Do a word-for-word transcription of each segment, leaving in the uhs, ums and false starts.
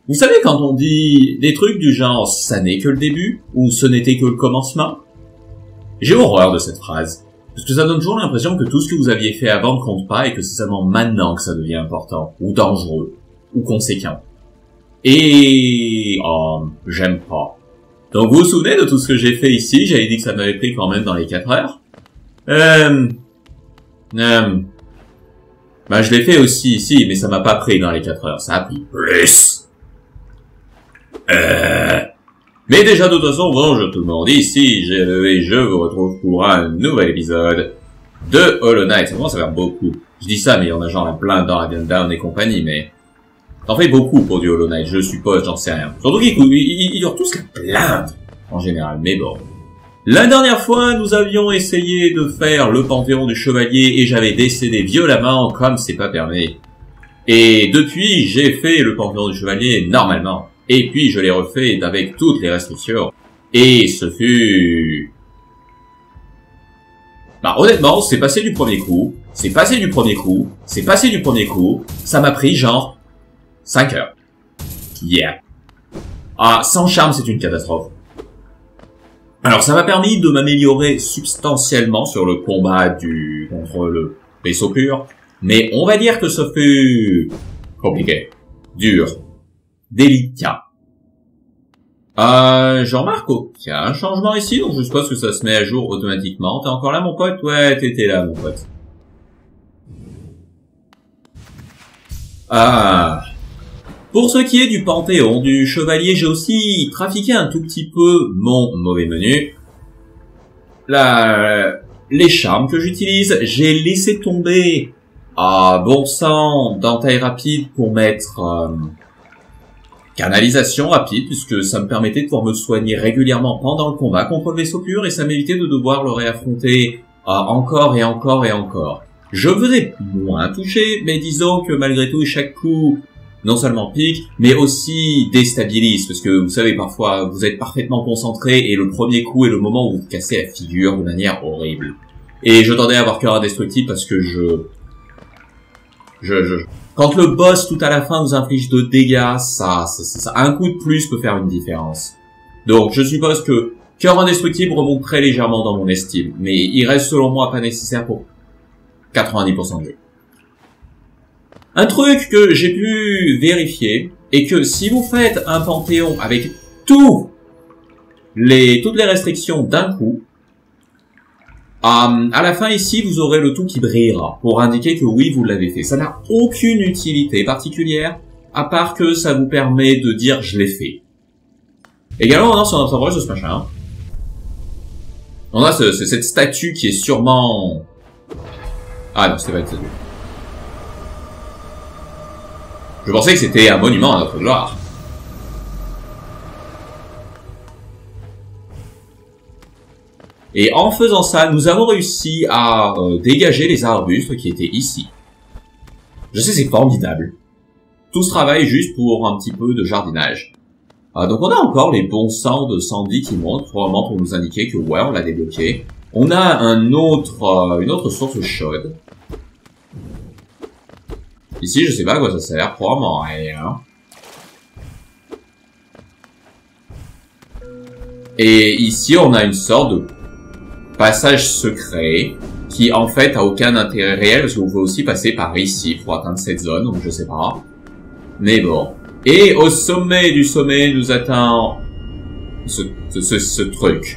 Vous savez quand on dit des trucs du genre « ça n'est que le début » ou « ce n'était que le commencement », j'ai horreur de cette phrase. Parce que ça donne toujours l'impression que tout ce que vous aviez fait avant ne compte pas et que c'est seulement maintenant que ça devient important, ou dangereux, ou conséquent. Et... oh, j'aime pas. Donc vous vous souvenez de tout ce que j'ai fait ici? J'avais dit que ça m'avait pris quand même dans les quatre heures. Euh... Euh... Ben je l'ai fait aussi ici, mais ça m'a pas pris dans les quatre heures, ça a pris plus. Euh... Mais déjà, de toute façon, bonjour tout le monde, ici G L E et je vous retrouve pour un nouvel épisode de Hollow Knight. Ça commence à faire beaucoup. Je dis ça, mais il y en a genre un plein dans Raven Down et compagnie, mais... T'en fais beaucoup pour du Hollow Knight, je suppose, j'en sais rien. Surtout qu'ils ils, ils durent tous la plainte, en général, mais bon. La dernière fois, nous avions essayé de faire le Panthéon du Chevalier et j'avais décédé violemment, comme c'est pas permis. Et depuis, j'ai fait le Panthéon du Chevalier normalement. Et puis je l'ai refait avec toutes les restrictions. Et ce fut... Bah honnêtement, c'est passé du premier coup, c'est passé du premier coup, c'est passé du premier coup, ça m'a pris genre cinq heures. Yeah. Ah, sans charme, c'est une catastrophe. Alors ça m'a permis de m'améliorer substantiellement sur le combat du contre le vaisseau pur, mais on va dire que ce fut compliqué, dur, délicat. Euh, je remarque qu'il y a un changement ici, donc je suppose que ça se met à jour automatiquement. T'es encore là, mon pote? Ouais, t'étais là, mon pote. Ah. Pour ce qui est du Panthéon du Chevalier, j'ai aussi trafiqué un tout petit peu mon mauvais menu. La... Les charmes que j'utilise, j'ai laissé tomber à bon sang d'entaille rapide pour mettre... Euh, canalisation rapide, puisque ça me permettait de pouvoir me soigner régulièrement pendant le combat contre le vaisseau pur, et ça m'évitait de devoir le réaffronter euh, encore et encore et encore. Je me faisais moins toucher, mais disons que malgré tout, chaque coup, non seulement pique, mais aussi déstabilise, parce que vous savez, parfois, vous êtes parfaitement concentré, et le premier coup est le moment où vous cassez la figure de manière horrible. Et je tendais à avoir cœur indestructible parce que je... Je... je... Quand le boss, tout à la fin, vous inflige de dégâts, ça, ça, ça, ça, un coup de plus peut faire une différence. Donc, je suppose que cœur indestructible remonte très légèrement dans mon estime, mais il reste selon moi pas nécessaire pour quatre-vingt-dix pour cent du jeu. Un truc que j'ai pu vérifier, est que si vous faites un Panthéon avec tous les, toutes les restrictions d'un coup, Euh, à la fin ici, vous aurez le tout qui brillera pour indiquer que oui, vous l'avez fait. Ça n'a aucune utilité particulière, à part que ça vous permet de dire je l'ai fait. Également, maintenant sur notre endroit de ce machin, on a ce, ce, cette statue qui est sûrement... Ah non, c'était pas une statue. Je pensais que c'était un monument à notre gloire. Et en faisant ça, nous avons réussi à euh, dégager les arbustes qui étaient ici. Je sais, c'est formidable. Tout ce travail juste pour un petit peu de jardinage. Euh, donc on a encore les bons sangs de Sandy qui montent, probablement pour nous indiquer que ouais, on l'a débloqué. On a un autre, euh, une autre source chaude. Ici, je sais pas à quoi ça sert, probablement rien. Et ici, on a une sorte de passage secret, qui en fait a aucun intérêt réel, parce que vous pouvez aussi passer par ici pour atteindre cette zone, donc je sais pas. Mais bon. Et au sommet du sommet, nous attend ce, ce, ce, ce truc.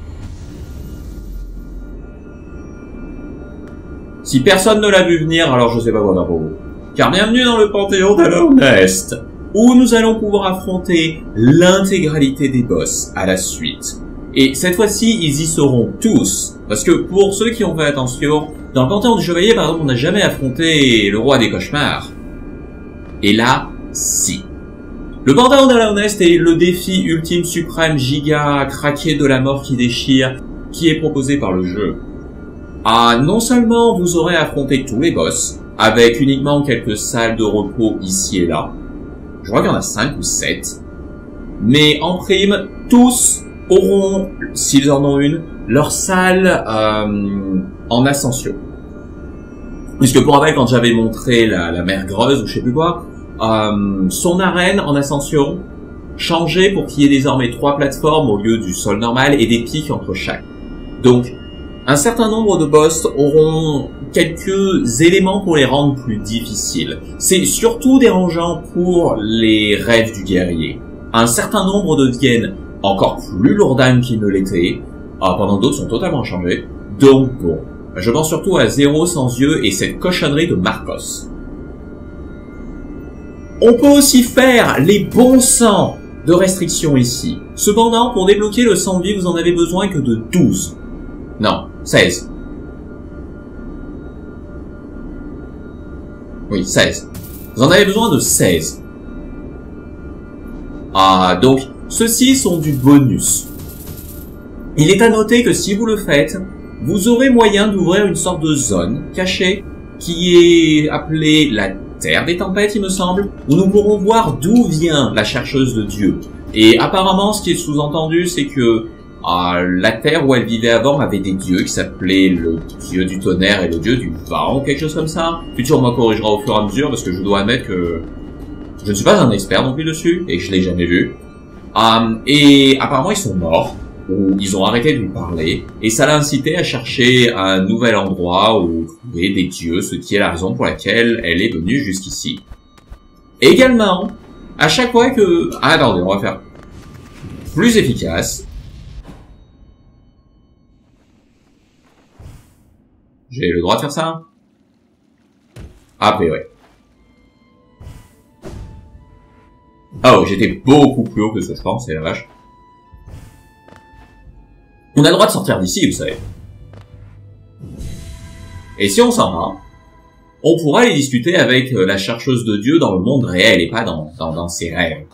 Si personne ne l'a vu venir, alors je sais pas quoi faire pour vous. Car bienvenue dans le Panthéon d'Hollow Knight, où nous allons pouvoir affronter l'intégralité des boss à la suite. Et cette fois-ci, ils y seront tous. Parce que pour ceux qui ont fait attention, dans le Panthéon du Chevalier, par exemple, on n'a jamais affronté le roi des cauchemars. Et là, si. Le Panthéon d'Hollow Knight est le défi ultime, suprême, giga, craqué de la mort qui déchire, qui est proposé par le jeu. Ah, non seulement vous aurez affronté tous les boss, avec uniquement quelques salles de repos ici et là. Je crois qu'il y en a cinq ou sept. Mais en prime, tous auront, s'ils en ont une, leur salle euh, en ascension. Puisque pour rappel, quand j'avais montré la, la mer Greuze ou je sais plus quoi, euh, son arène en ascension, changer pour qu'il y ait désormais trois plateformes au lieu du sol normal et des pics entre chaque. Donc, un certain nombre de boss auront quelques éléments pour les rendre plus difficiles. C'est surtout dérangeant pour les rêves du guerrier. Un certain nombre deviennent encore plus lourdanes qu'ils ne l'étaient, pendant d'autres sont totalement changés. Donc bon, je pense surtout à Zéro sans yeux et cette cochonnerie de Marcos. On peut aussi faire les bons sangs de restriction ici. Cependant, pour débloquer le sang de vie, vous en avez besoin que de douze. Non, seize. Oui, seize. Vous en avez besoin de seize. Ah, donc, ceux-ci sont du bonus. Il est à noter que si vous le faites, vous aurez moyen d'ouvrir une sorte de zone cachée qui est appelée la Terre des Tempêtes, il me semble, où nous pourrons voir d'où vient la chercheuse de Dieu. Et apparemment, ce qui est sous-entendu, c'est que euh, la Terre où elle vivait avant avait des dieux qui s'appelaient le dieu du tonnerre et le dieu du vent, ou quelque chose comme ça. Futur me corrigera au fur et à mesure, parce que je dois admettre que je ne suis pas un expert non plus dessus, et que je l'ai jamais vu. Euh, et apparemment, ils sont morts, ou ils ont arrêté de lui parler, et ça l'a incité à chercher un nouvel endroit où trouver des dieux, ce qui est la raison pour laquelle elle est venue jusqu'ici. Également, à chaque fois que... Ah, attendez, on va faire plus efficace. J'ai le droit de faire ça? A priori. Oh, j'étais beaucoup plus haut que ce que je pense, c'est la vache. On a le droit de sortir d'ici, vous savez. Et si on s'en va, on pourra aller discuter avec la chercheuse de Dieu dans le monde réel et pas dans, dans, dans ses rêves.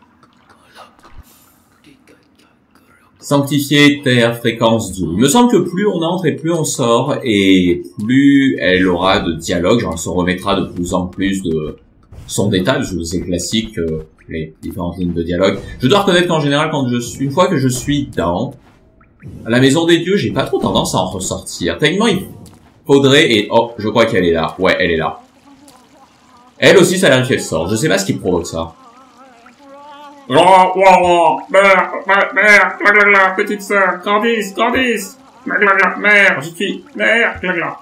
Sanctifier terre, fréquence Dieu. Il me semble que plus on entre et plus on sort, et plus elle aura de dialogue, genre elle se remettra de plus en plus de son état, parce que c'est classique, euh, les différentes lignes de dialogue. Je dois reconnaître qu'en général, quand je suis, une fois que je suis dans la maison des dieux, j'ai pas trop tendance à en ressortir. Tellement il faudrait, et oh, je crois qu'elle est là. Ouais, elle est là. Elle aussi, ça a l'air qu'elle sort. Je sais pas ce qui provoque ça. Oh, oh, oh, mère, mère, mère, blablabla, petite sœur, grandisse, grandisse, blablabla, mère, je suis, mère, blablabla.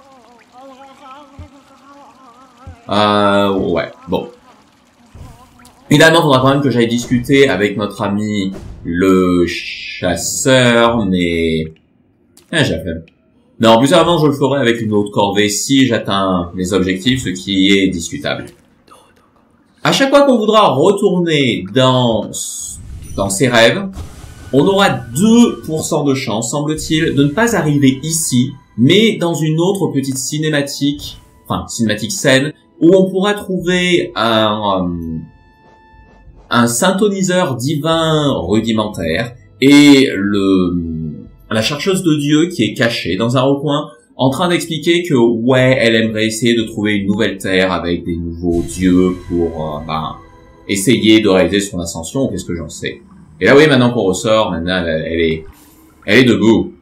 Euh, ouais, bon. Évidemment, il faudra quand même que j'aille discuter avec notre ami le chasseur, mais... Eh, j'ai la flemme. Non, plus avant, je le ferai avec une autre corvée si j'atteins les objectifs, ce qui est discutable. À chaque fois qu'on voudra retourner dans, dans ses rêves, on aura deux pour cent de chance, semble-t-il, de ne pas arriver ici, mais dans une autre petite cinématique, enfin, cinématique scène, où on pourra trouver un, un synthoniseur divin rudimentaire et le, la chercheuse de Dieu qui est cachée dans un recoin, en train d'expliquer que, ouais, elle aimerait essayer de trouver une nouvelle terre avec des nouveaux dieux pour, euh, ben, essayer de réaliser son ascension, qu'est-ce que j'en sais. Et là, oui, maintenant qu'on ressort, maintenant, elle, elle est, elle est debout.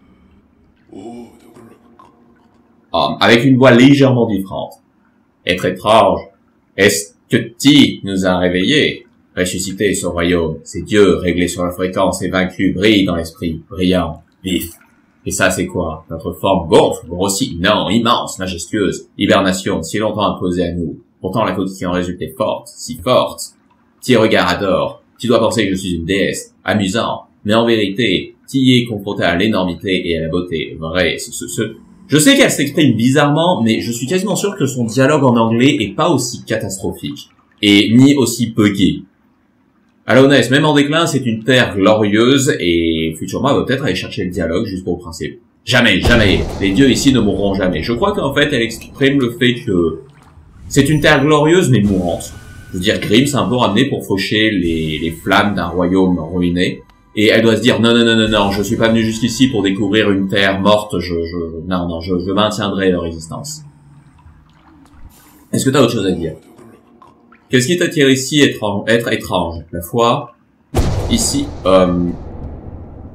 Ah, avec une voix légèrement différente. Être étrange. Est-ce que Ti nous a réveillés? Ressuscité son royaume, ses dieux, réglés sur la fréquence et vaincus, brillent dans l'esprit, brillant, vif. Et ça, c'est quoi? Notre forme gonfle, grossit, non, immense, majestueuse, hibernation, si longtemps imposée à nous. Pourtant, la côte qui en résulte est forte, si forte. Ti regard adore. Tu dois penser que je suis une déesse. Amusant. Mais en vérité, Ti est confronté à l'énormité et à la beauté. Vrai, ce, ce, ce... Je sais qu'elle s'exprime bizarrement, mais je suis quasiment sûr que son dialogue en anglais est pas aussi catastrophique. Et ni aussi buggé. Alonès, même en déclin, c'est une terre glorieuse, et Futurama va peut-être aller chercher le dialogue juste pour le principe. Jamais, jamais. Les dieux ici ne mourront jamais. Je crois qu'en fait, elle exprime le fait que c'est une terre glorieuse, mais mourante. Je veux dire, Grimm s'est un peu ramené pour faucher les, les flammes d'un royaume ruiné. Et elle doit se dire, non, non, non, non, non, je suis pas venu jusqu'ici pour découvrir une terre morte, je, je, non, non, je, je maintiendrai leur existence. Est-ce que t'as autre chose à dire? Qu'est-ce qui t'attire ici, être, être étrange? La foi, ici, euh,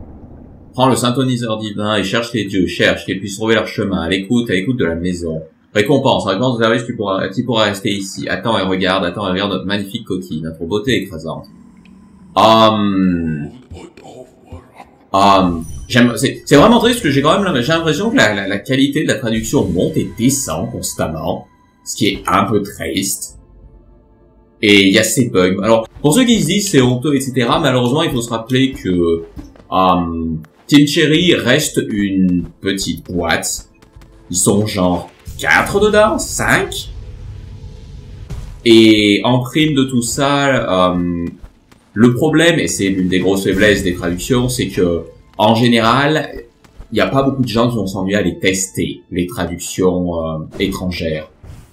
prends le synthoniseur divin et cherche les dieux, cherche qu'ils puissent trouver leur chemin, à l'écoute, à l'écoute de la maison. Récompense, récompense de service qui pourra, qui pourra rester ici. Attends et regarde, attends et regarde notre magnifique coquille, notre beauté écrasante. Hum... Hum... C'est vraiment triste parce que j'ai quand même j'ai l'impression que la, la, la qualité de la traduction monte et descend constamment, ce qui est un peu triste. Et il y a ces bugs. Alors, pour ceux qui se disent c'est honteux, et cetera, malheureusement, il faut se rappeler que um, Team Cherry reste une petite boîte. Ils sont genre quatre dedans, cinq. Et en prime de tout ça, um, le problème, et c'est l'une des grosses faiblesses des traductions, c'est que en général, il n'y a pas beaucoup de gens qui vont s'ennuyer à les tester, les traductions euh, étrangères.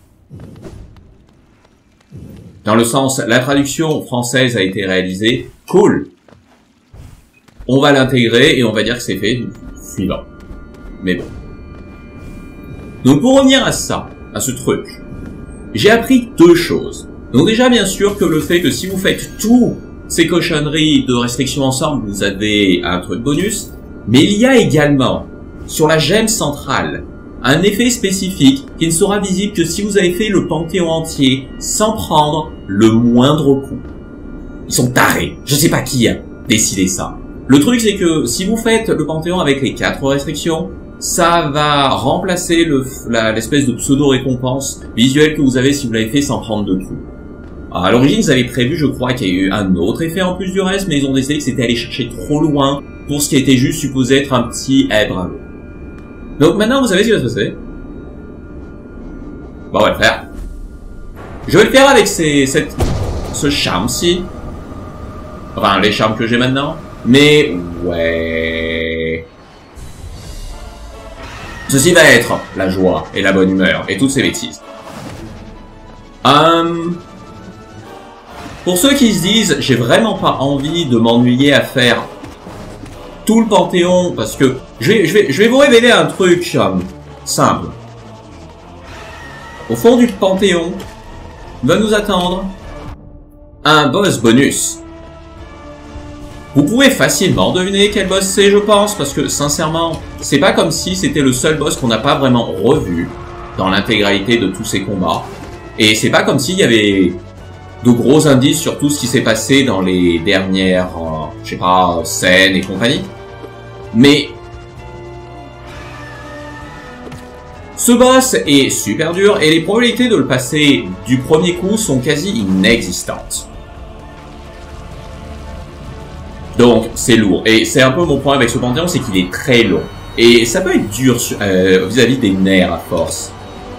Dans le sens, la traduction française a été réalisée, cool. On va l'intégrer et on va dire que c'est fait, suivant. Mais bon. Donc pour revenir à ça, à ce truc, j'ai appris deux choses. Donc déjà, bien sûr, que le fait que si vous faites tout ces cochonneries de restrictions ensemble, vous avez un truc bonus, mais il y a également, sur la gemme centrale, un effet spécifique qui ne sera visible que si vous avez fait le Panthéon entier sans prendre le moindre coup. Ils sont tarés. Je sais pas qui a décidé ça. Le truc, c'est que si vous faites le Panthéon avec les quatre restrictions, ça va remplacer le, la, l'espèce de pseudo-récompense visuelle que vous avez si vous l'avez fait sans prendre de coups. À l'origine, ils avaient prévu, je crois, qu'il y a eu un autre effet en plus du reste, mais ils ont décidé que c'était aller chercher trop loin pour ce qui était juste supposé être un petit « Eh, bravo ». Donc maintenant, vous savez ce qui va se passer. Bon, on va le faire. Je vais le faire avec ces, cette, ce charme-ci. Enfin, les charmes que j'ai maintenant. Mais, ouais... Ceci va être la joie et la bonne humeur et toutes ces bêtises. Hum... Pour ceux qui se disent, j'ai vraiment pas envie de m'ennuyer à faire tout le Panthéon, parce que je vais, je vais, je vais vous révéler un truc um, simple. Au fond du Panthéon, va nous attendre un boss bonus. Vous pouvez facilement deviner quel boss c'est, je pense, parce que sincèrement, c'est pas comme si c'était le seul boss qu'on n'a pas vraiment revu dans l'intégralité de tous ces combats. Et c'est pas comme s'il y avait de gros indices sur tout ce qui s'est passé dans les dernières, euh, je sais pas, scènes et compagnie. Mais ce boss est super dur et les probabilités de le passer du premier coup sont quasi inexistantes. Donc c'est lourd. Et c'est un peu mon point avec ce Panthéon, c'est qu'il est très long. Et ça peut être dur euh, vis-à-vis des nerfs à force.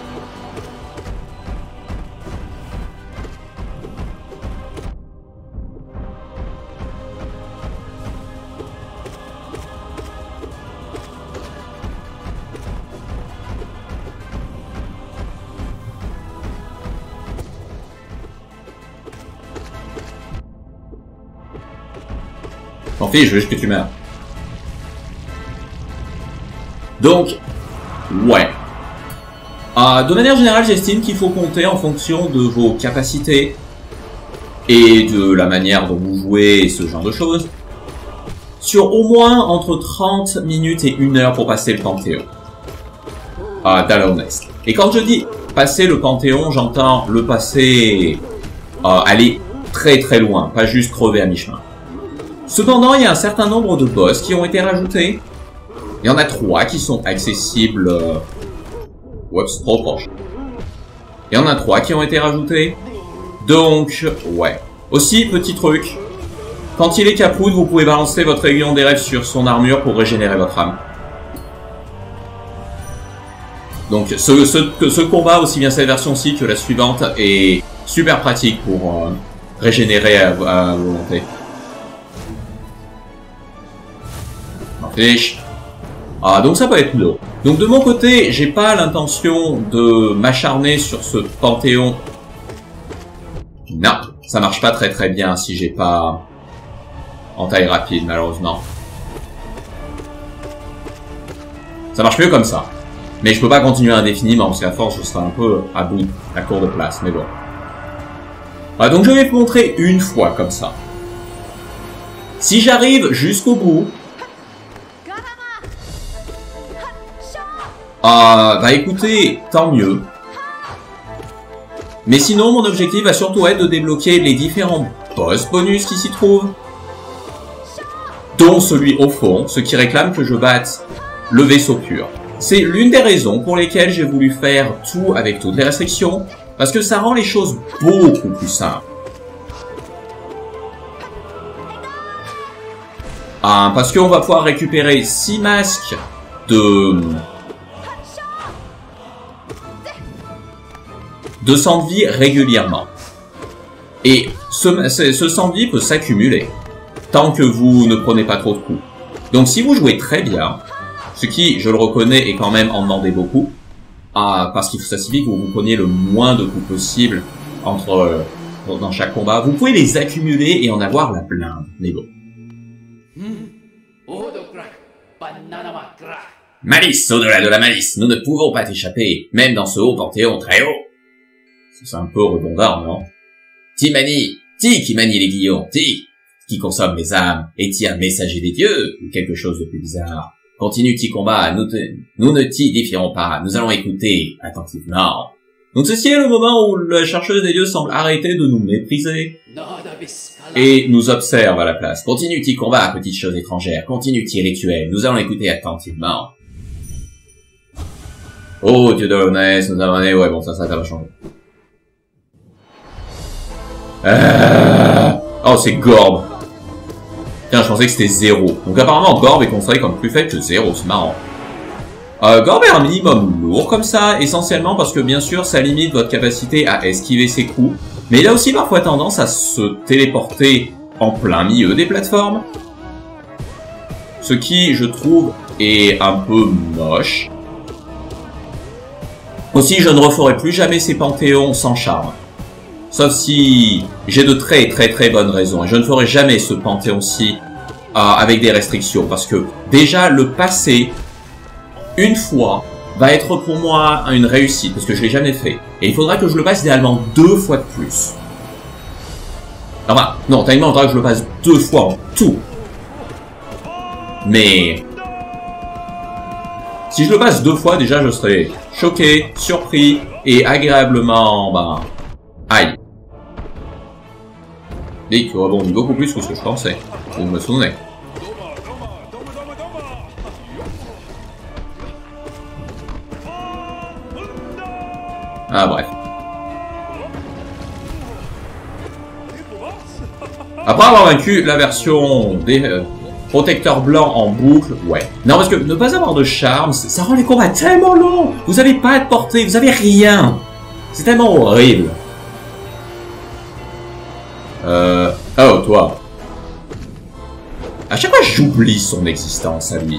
En fait, je veux juste que tu meurs. Donc, ouais. Euh, de manière générale, j'estime qu'il faut compter en fonction de vos capacités et de la manière dont vous jouez et ce genre de choses, sur au moins entre trente minutes et une heure pour passer le Panthéon. Euh, d'Alonest. Et quand je dis passer le Panthéon, j'entends le passer... Euh, aller très très loin, pas juste crever à mi-chemin. Cependant, il y a un certain nombre de boss qui ont été rajoutés. Il y en a trois qui sont accessibles... Euh... Oups, trop proche. Il y en a trois qui ont été rajoutés. Donc, ouais. Aussi, petit truc. Quand il est capoute, vous pouvez balancer votre aiguillon des rêves sur son armure pour régénérer votre âme. Donc, ce, ce, ce combat, aussi bien cette version-ci que la suivante, est super pratique pour euh, régénérer à, à volonté. Fiche. Ah, donc ça peut être lourd. Donc de mon côté, j'ai pas l'intention de m'acharner sur ce Panthéon. Non, ça marche pas très très bien si j'ai pas en taille rapide, malheureusement. Ça marche mieux comme ça. Mais je peux pas continuer indéfiniment, parce qu'à force, je serai un peu à bout, à court de place, mais bon. Ah, donc je vais te montrer une fois comme ça. Si j'arrive jusqu'au bout... Ah, bah écoutez, tant mieux. Mais sinon, mon objectif va surtout être de débloquer les différents boss bonus qui s'y trouvent, dont celui au fond, ce qui réclame que je batte le vaisseau pur. C'est l'une des raisons pour lesquelles j'ai voulu faire tout avec toutes les restrictions, parce que ça rend les choses beaucoup plus simples. Ah, parce qu'on va pouvoir récupérer six masques de... de sang de vie régulièrement. Et ce, ce sang de vie peut s'accumuler, tant que vous ne prenez pas trop de coups. Donc si vous jouez très bien, ce qui, je le reconnais, est quand même en demander beaucoup, ah, parce qu'il faut s'assurer que vous preniez le moins de coups possible entre, euh, dans chaque combat, vous pouvez les accumuler et en avoir la blinde, mais bon. Malice, au-delà de la malice, nous ne pouvons pas t'échapper, même dans ce haut panthéon très haut. C'est un peu redondant, non? Ti manie, Ti qui manie les guillons, Ti qui consomme les âmes, est-il un messager des dieux, ou quelque chose de plus bizarre? Continue Ti combat, nous, te, nous ne t'y défierons pas, nous allons écouter attentivement. Donc ceci est le moment où la chercheuse des dieux semble arrêter de nous mépriser et nous observe à la place. Continue Ti combat, petite chose étrangère, continue Ti rituel, nous allons écouter attentivement. Oh, dieu de l'honnête, nous allons aller, ouais bon ça, ça, ça va changer. Euh... Oh, c'est Gorb. Tiens, je pensais que c'était zéro. Donc apparemment, Gorb est considéré comme plus faible que zéro, c'est marrant. Euh, Gorb est un minimum lourd comme ça, essentiellement parce que bien sûr, ça limite votre capacité à esquiver ses coups. Mais il a aussi parfois tendance à se téléporter en plein milieu des plateformes. Ce qui, je trouve, est un peu moche. Aussi, je ne referai plus jamais ces panthéons sans charme. Sauf si j'ai de très très très bonnes raisons. Et je ne ferai jamais ce panthéon-ci euh, avec des restrictions. Parce que déjà, le passer une fois va être pour moi une réussite. Parce que je l'ai jamais fait. Et il faudra que je le passe idéalement deux fois de plus. Enfin, non, techniquement, il faudra que je le passe deux fois en tout. Mais... si je le passe deux fois, déjà, je serai choqué, surpris et agréablement... bah... aïe. Et qui rebondit beaucoup plus que ce que je pensais. Vous me souvenez. Ah bref. Après avoir vaincu la version des euh, protecteurs blancs en boucle, ouais. Non parce que ne pas avoir de charme, ça rend les combats tellement longs. Vous avez pas de portée, vous avez rien. C'est tellement horrible. Euh... Oh, toi. À chaque fois, j'oublie son existence à lui.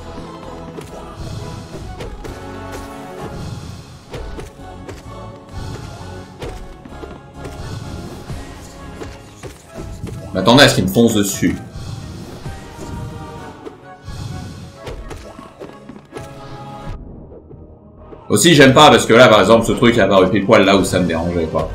M'attendais à ce qu'il me fonce dessus. Aussi, j'aime pas parce que là, par exemple, ce truc, il a apparu pile poil là où ça me dérangeait, quoi.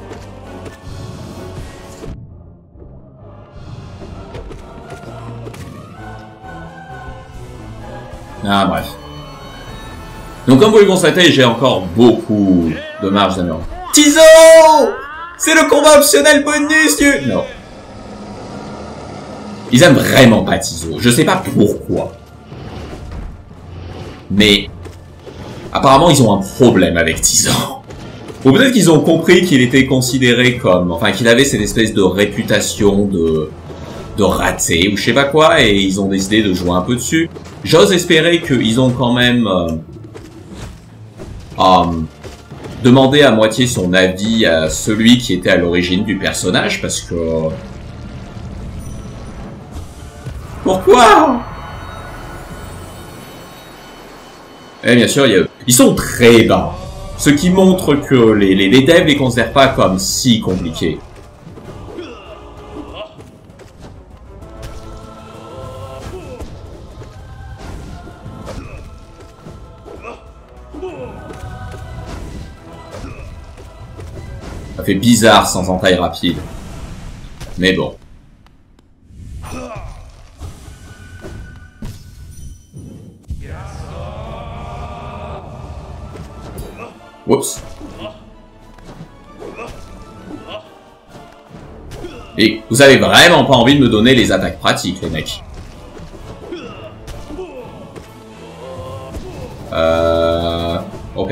Ah, bref. Donc, comme vous le constatez, j'ai encore beaucoup de marge d'amélioration. Tizo! C'est le combat optionnel bonus du... Non. Ils aiment vraiment pas Tizo. Je sais pas pourquoi. Mais... apparemment, ils ont un problème avec Tizo. Ou peut-être qu'ils ont compris qu'il était considéré comme... enfin, qu'il avait cette espèce de réputation de... de raté, ou je sais pas quoi, et ils ont décidé de jouer un peu dessus. J'ose espérer qu'ils ont quand même... Euh, euh, demandé à moitié son avis à celui qui était à l'origine du personnage, parce que... pourquoi? Et bien sûr, il y a... ils sont très bas. Ce qui montre que les, les, les devs les considèrent pas comme si compliqués. Ça fait bizarre sans entaille rapide. Mais bon. Oups. Et vous avez vraiment pas envie de me donner les attaques pratiques, les mecs. Euh... Ok.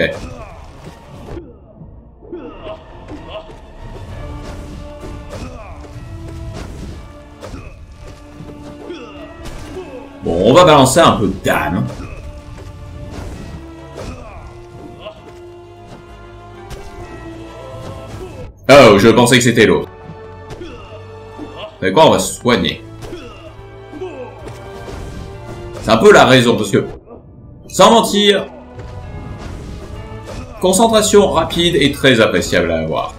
Bon, on va balancer un peu de dame. Oh, je pensais que c'était l'autre. Vous savez quoi, on va se soigner. C'est un peu la raison, parce que, sans mentir, concentration rapide est très appréciable à avoir.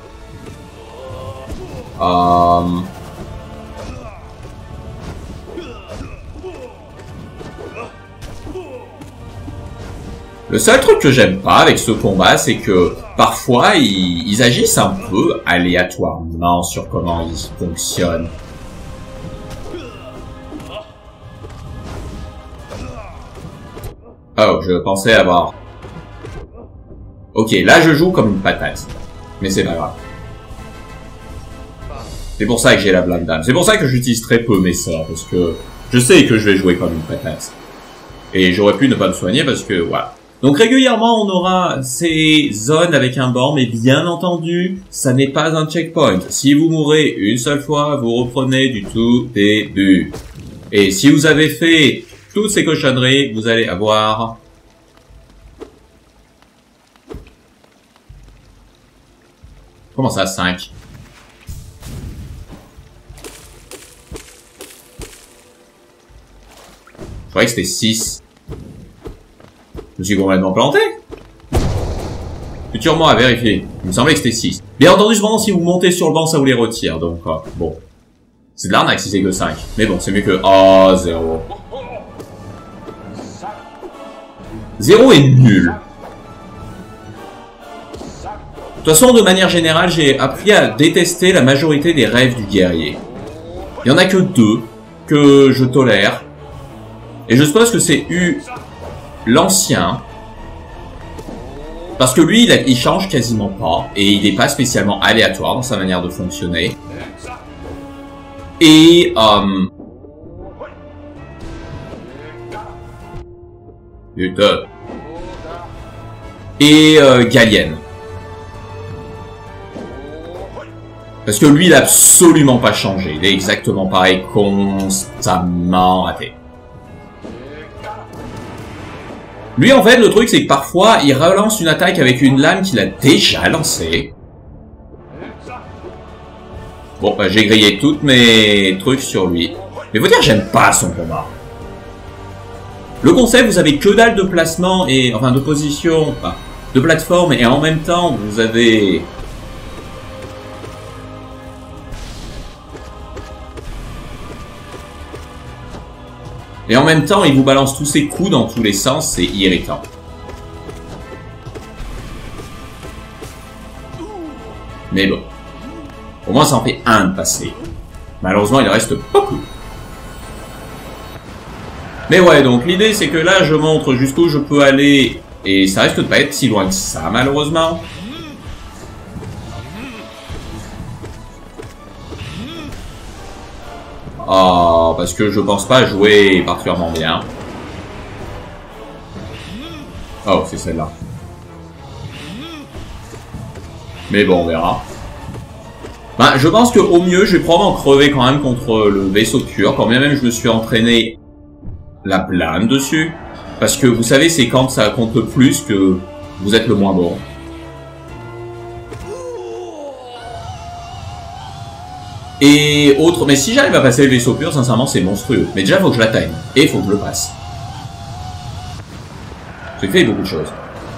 Euh... Le seul truc que j'aime pas avec ce combat, c'est que parfois ils, ils agissent un peu aléatoirement sur comment ils fonctionnent. Oh, je pensais avoir... Ok, là je joue comme une patate. Mais c'est pas grave. C'est pour ça que j'ai la blinde dame. C'est pour ça que j'utilise très peu mes sorts, parce que je sais que je vais jouer comme une patate. Et j'aurais pu ne pas me soigner parce que, voilà. Donc régulièrement, on aura ces zones avec un banc, mais bien entendu, ça n'est pas un checkpoint. Si vous mourrez une seule fois, vous reprenez du tout début. Et si vous avez fait toutes ces cochonneries, vous allez avoir... Comment ça, cinq? Je croyais que c'était six. Je me suis complètement planté. Futurement à vérifier. Il me semblait que c'était six. Bien entendu, cependant, si vous montez sur le banc, ça vous les retire. Donc, euh, bon. C'est de l'arnaque si c'est que cinq. Mais bon, c'est mieux que... Oh, zéro. zéro est nul. De toute façon, de manière générale, j'ai appris à détester la majorité des rêves du guerrier. Il y en a que deux que je tolère. Et je suppose que c'est eu l'ancien. Parce que lui, il, a, il change quasiment pas. Et il n'est pas spécialement aléatoire dans sa manière de fonctionner. Et... Euh... Putain. Et euh, Galien. Parce que lui, il n'a absolument pas changé. Il est exactement pareil, constamment raté. Lui, en fait, le truc, c'est que parfois, il relance une attaque avec une lame qu'il a déjà lancée. Bon, bah, j'ai grillé tous mes trucs sur lui. Mais faut dire, j'aime pas son combat. Le concept, vous avez que dalle de placement et... Enfin, de position... Enfin, de plateforme, et en même temps, vous avez... Et en même temps, il vous balance tous ses coups dans tous les sens, c'est irritant. Mais bon. Au moins, ça en fait un de passé. Malheureusement, il reste beaucoup. Mais ouais, donc l'idée, c'est que là, je montre jusqu'où je peux aller. Et ça risque de pas être si loin que ça, malheureusement. Oh, parce que je pense pas jouer particulièrement bien. Oh, c'est celle-là. Mais bon, on verra. Ben, je pense qu'au mieux, je vais probablement crever quand même contre le vaisseau turc. Quand bien même je me suis entraîné la blinde dessus. Parce que vous savez, c'est quand ça compte le plus que vous êtes le moins bon. Et autre, mais si j'arrive à passer le vaisseau pur, sincèrement, c'est monstrueux. Mais déjà, il faut que je l'atteigne. Et il faut que je le passe. J'ai fait beaucoup de choses.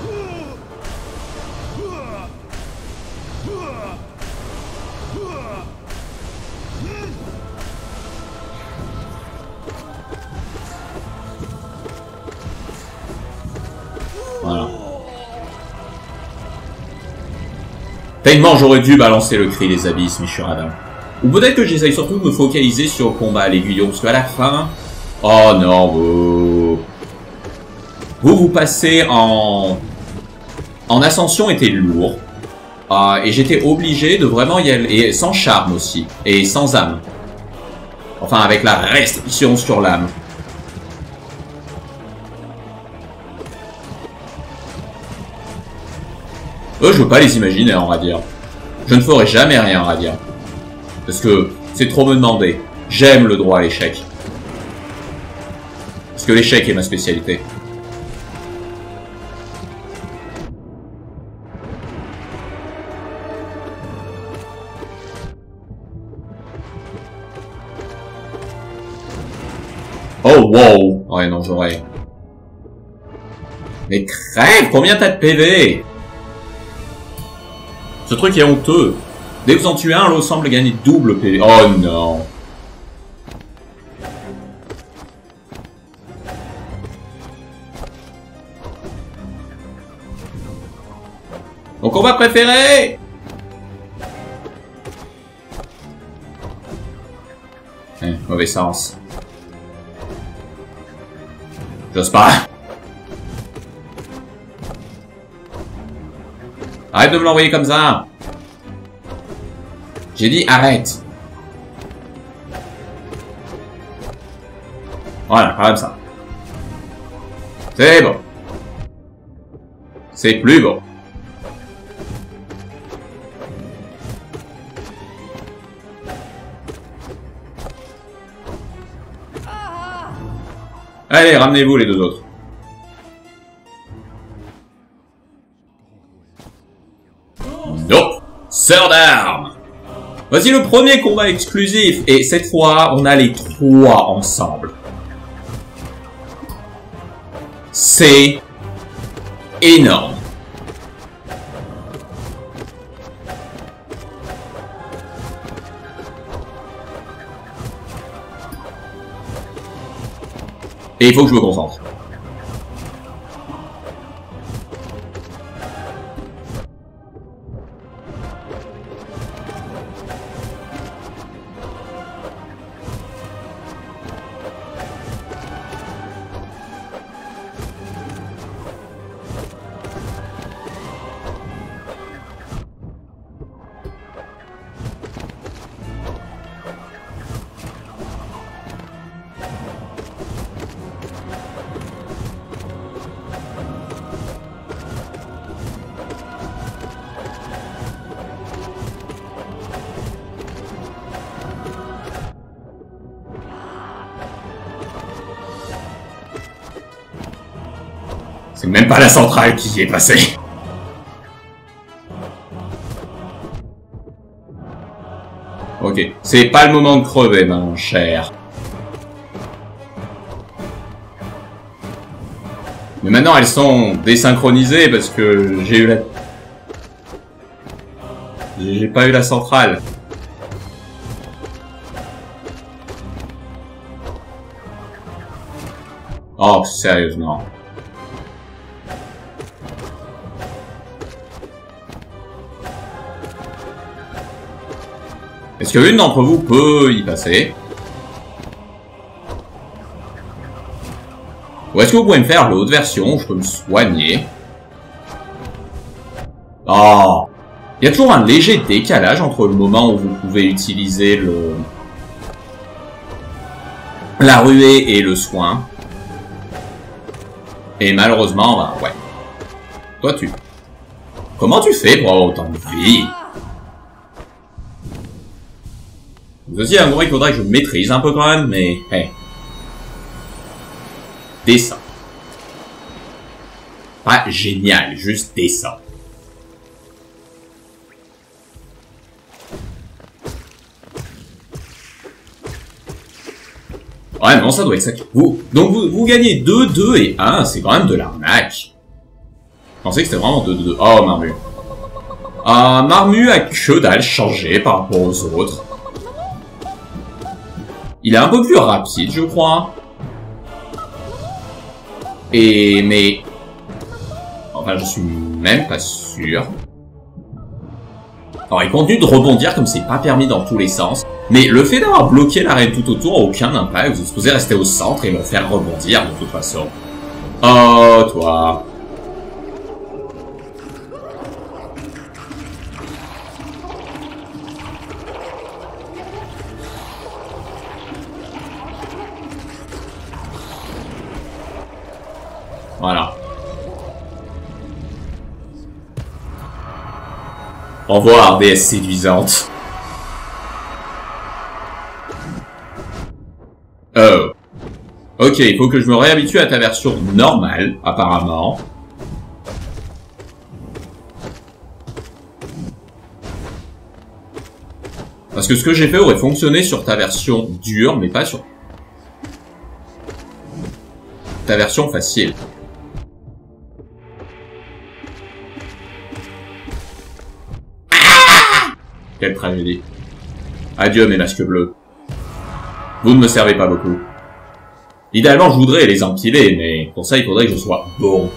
Voilà. Tellement j'aurais dû balancer le cri des abysses, mais je suis radin. Ou peut-être que j'essaye surtout de me focaliser sur le combat à l'aiguillon, parce qu'à la fin... Oh non, vous... Vous, vous passez en... En ascension était lourd. Euh, et j'étais obligé de vraiment y aller, et sans charme aussi, et sans âme. Enfin, avec la restriction sur l'âme. Eux, je veux pas les imaginer en Radia. Je ne ferai jamais rien en Radia. Parce que c'est trop me demander. J'aime le droit à l'échec. Parce que l'échec est ma spécialité. Oh wow. Ouais non j'aurais. Mais crève. Combien t'as de P V? Ce truc est honteux. Dès que vous en tuez un, l'autre semble gagner double P V. Oh non. Mon combat préféré. Eh, mauvais sens. J'ose pas. Arrête de me l'envoyer comme ça. J'ai dit arrête. Voilà, comme ça. C'est bon. C'est plus bon. Allez, ramenez-vous les deux autres. Non. Sœur d'armes. Voici le premier combat exclusif. Et cette fois, on a les trois ensemble. C'est énorme. Et il faut que je me concentre. C'est même pas la centrale qui y est passée. Ok, c'est pas le moment de crever, mon cher. Mais maintenant, elles sont désynchronisées parce que j'ai eu la... J'ai pas eu la centrale. Oh, sérieusement. Est-ce qu'une d'entre vous peut y passer? Ou est-ce que vous pouvez me faire l'autre version? Je peux me soigner. Oh! Il y a toujours un léger décalage entre le moment où vous pouvez utiliser le... la ruée et le soin. Et malheureusement, bah ouais. Toi, tu... Comment tu fais pour avoir autant de vie? C'est aussi un gros, il faudrait que je maîtrise un peu quand même, mais... Hey. Descends. Pas génial, juste descends. Ouais, non, ça doit être ça. Vous, donc vous, vous gagnez deux, deux et un, c'est quand même de l'arnaque. Je pensais que c'était vraiment deux, deux, deux. Oh, Marmu. Euh, Marmu a que dalle changé par rapport aux autres. Il est un peu plus rapide, je crois. Et, mais... Enfin, je suis même pas sûr. Alors, il continue de rebondir comme c'est pas permis dans tous les sens. Mais le fait d'avoir bloqué l'arène tout autour a aucun impact. Vous êtes supposé rester au centre et me faire rebondir de toute façon. Oh, toi. Voilà. Au revoir, déesse séduisante. Oh. Ok, il faut que je me réhabitue à ta version normale, apparemment. Parce que ce que j'ai fait aurait fonctionné sur ta version dure, mais pas sur ta version facile. Ah! Quelle tragédie. Adieu mes masques bleus. Vous ne me servez pas beaucoup. Idéalement, je voudrais les empiler, mais pour ça, il faudrait que je sois bon.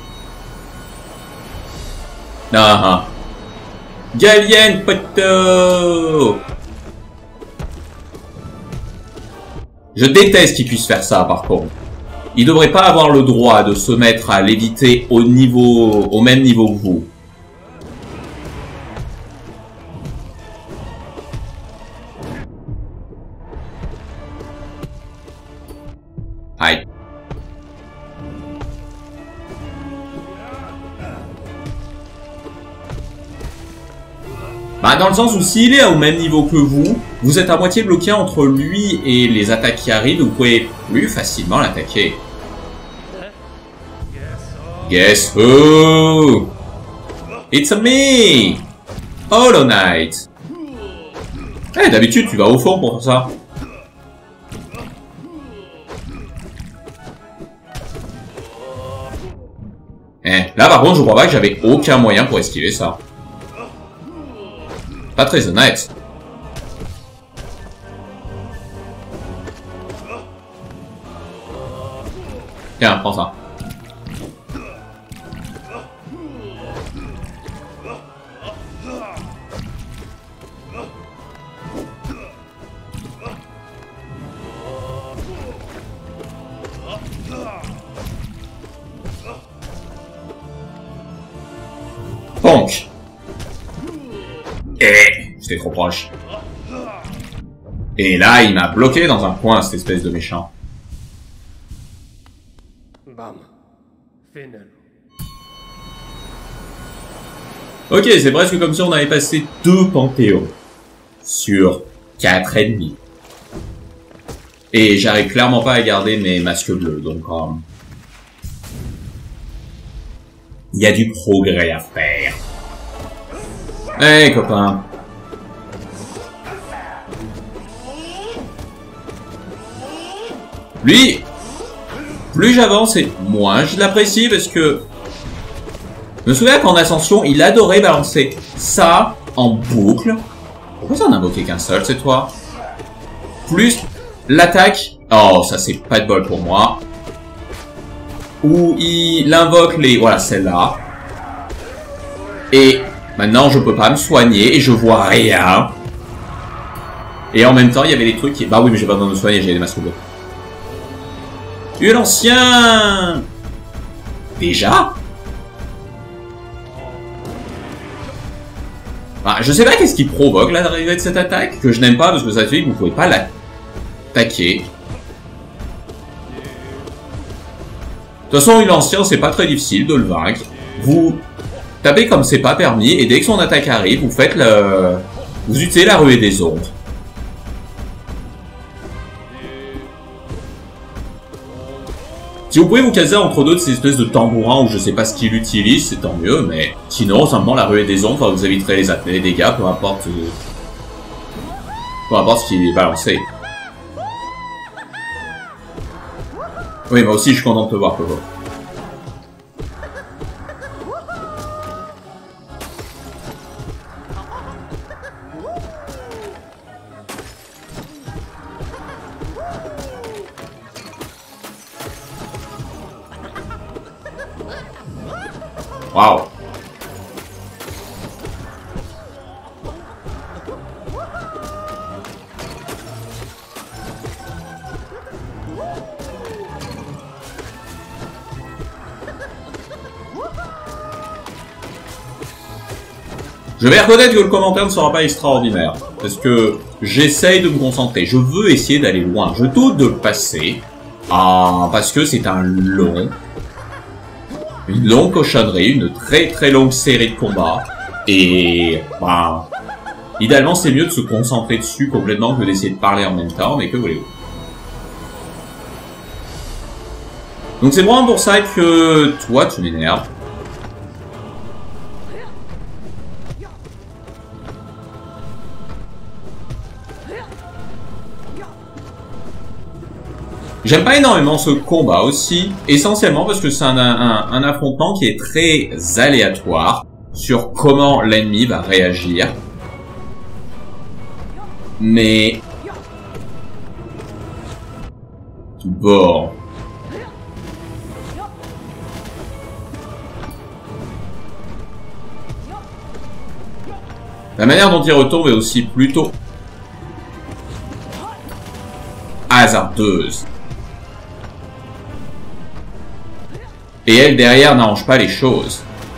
Ah ah. Galien poteau. Je déteste qu'ils puissent faire ça, par contre. Ils devraient pas avoir le droit de se mettre à l'éviter au niveau, au même niveau que vous. Aïe. Bah, dans le sens où s'il est au même niveau que vous, vous êtes à moitié bloqué entre lui et les attaques qui arrivent, vous pouvez plus facilement l'attaquer. Guess who? It's me! Hollow Knight! Eh, hey, d'habitude, tu vas au fond pour ça. Eh, là par contre, je crois pas que j'avais aucun moyen pour esquiver ça. Pas très honnête. Tiens, prends ça. Bonk. Eh, j'étais trop proche. Et là, il m'a bloqué dans un coin, cette espèce de méchant. Bam. Final. Ok, c'est presque comme si on avait passé deux panthéons sur quatre ennemis. Et j'arrive clairement pas à garder mes masques bleus, donc um, il y a du progrès à faire. Eh hey, copain. Lui, plus j'avance et moins je l'apprécie parce que je me souviens qu'en ascension, il adorait balancer ça en boucle. Pourquoi ça en a invoqué qu'un seul cette fois? Plus l'attaque. Oh, ça c'est pas de bol pour moi. Où il invoque les... Voilà, celle-là. Et maintenant, je peux pas me soigner et je vois rien. Et en même temps, il y avait des trucs qui... Bah oui, mais j'ai pas besoin de me soigner, j'ai des masques bleus. Tu es l'ancien... Déjà? Bah, je sais pas qu'est-ce qui provoque l'arrivée de cette attaque, que je n'aime pas parce que ça fait que vous pouvez pas l'attaquer. De toute façon, une ancienne, c'est pas très difficile de le vaincre. Vous tapez comme c'est pas permis, et dès que son attaque arrive, vous faites le... Vous utilisez la ruée des ombres. Si vous pouvez vous caser entre deux de ces espèces de tambourins ou je sais pas ce qu'il utilise, c'est tant mieux, mais sinon, simplement la ruée des ombres, vous éviterez les, les dégâts, peu importe... Peu importe ce qui est balancé. Oui, moi aussi, je suis content de te voir, Coco. Waouh. Je vais reconnaître que le commentaire ne sera pas extraordinaire, parce que j'essaye de me concentrer, je veux essayer d'aller loin, je doute de le passer, ah, parce que c'est un long une longue cochonnerie, une très très longue série de combats. Et, bah, idéalement c'est mieux de se concentrer dessus complètement que d'essayer de parler en même temps, mais que voulez-vous. Donc c'est vraiment pour ça que toi tu m'énerves. J'aime pas énormément ce combat aussi, essentiellement parce que c'est un, un, un affrontement qui est très aléatoire sur comment l'ennemi va réagir. Mais... Bon... La manière dont il retombe est aussi plutôt hasardeuse. Et elle, derrière, n'arrange pas les choses.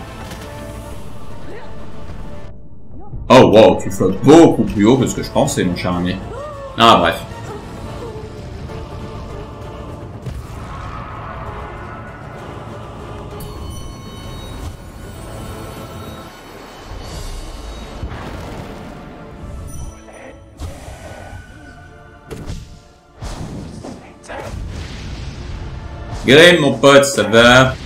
Oh, wow, tu flottes beaucoup plus haut que ce que je pensais, mon cher ami. Ah, bref. Grim, mon pote, ça va?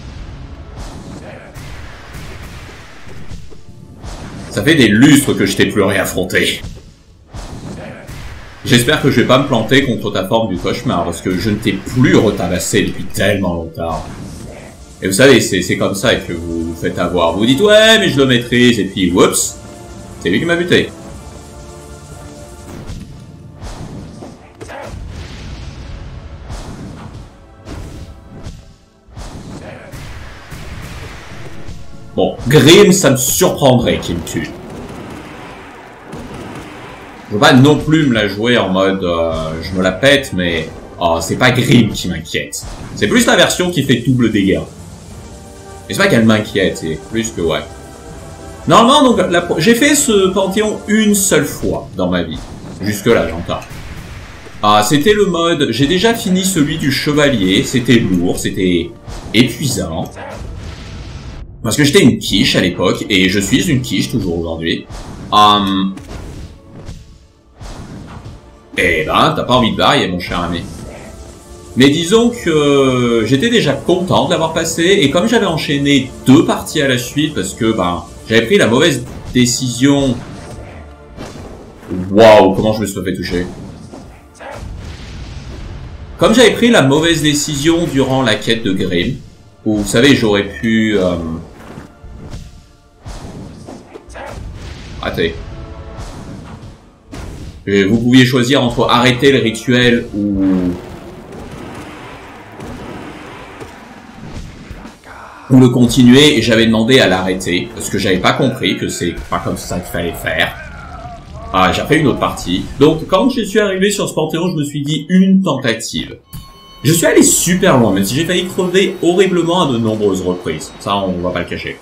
Ça fait des lustres que je t'ai plus réaffronté. J'espère que je vais pas me planter contre ta forme du cauchemar, parce que je ne t'ai plus retabassé depuis tellement longtemps. Et vous savez, c'est comme ça que vous vous faites avoir. Vous vous dites, ouais, mais je le maîtrise, et puis, whoops, c'est lui qui m'a buté. Bon, Grim, ça me surprendrait qu'il me tue. Je veux pas non plus me la jouer en mode euh, je me la pète, mais oh, c'est pas Grim qui m'inquiète. C'est plus la version qui fait double dégâts. Mais c'est pas qu'elle m'inquiète, c'est plus que ouais. Normalement, donc, j'ai fait ce Panthéon une seule fois dans ma vie. Jusque-là, j'entends. Ah, c'était le mode... J'ai déjà fini celui du Chevalier, c'était lourd, c'était épuisant. Parce que j'étais une quiche à l'époque, et je suis une quiche toujours aujourd'hui. Um... Eh ben, t'as pas envie de varier, mon cher ami. Mais disons que j'étais déjà content de l'avoir passé, et comme j'avais enchaîné deux parties à la suite, parce que ben j'avais pris la mauvaise décision... Waouh, comment je me suis fait toucher. Comme j'avais pris la mauvaise décision durant la quête de Grim, où vous savez, j'aurais pu... Euh... Rater. Et vous pouviez choisir entre arrêter le rituel ou... ou le continuer, et j'avais demandé à l'arrêter, parce que j'avais pas compris que c'est pas comme ça qu'il fallait faire. Ah, j'ai fait une autre partie. Donc, quand je suis arrivé sur ce Panthéon, je me suis dit une tentative. Je suis allé super loin, même si j'ai failli crever horriblement à de nombreuses reprises. Ça, on va pas le cacher.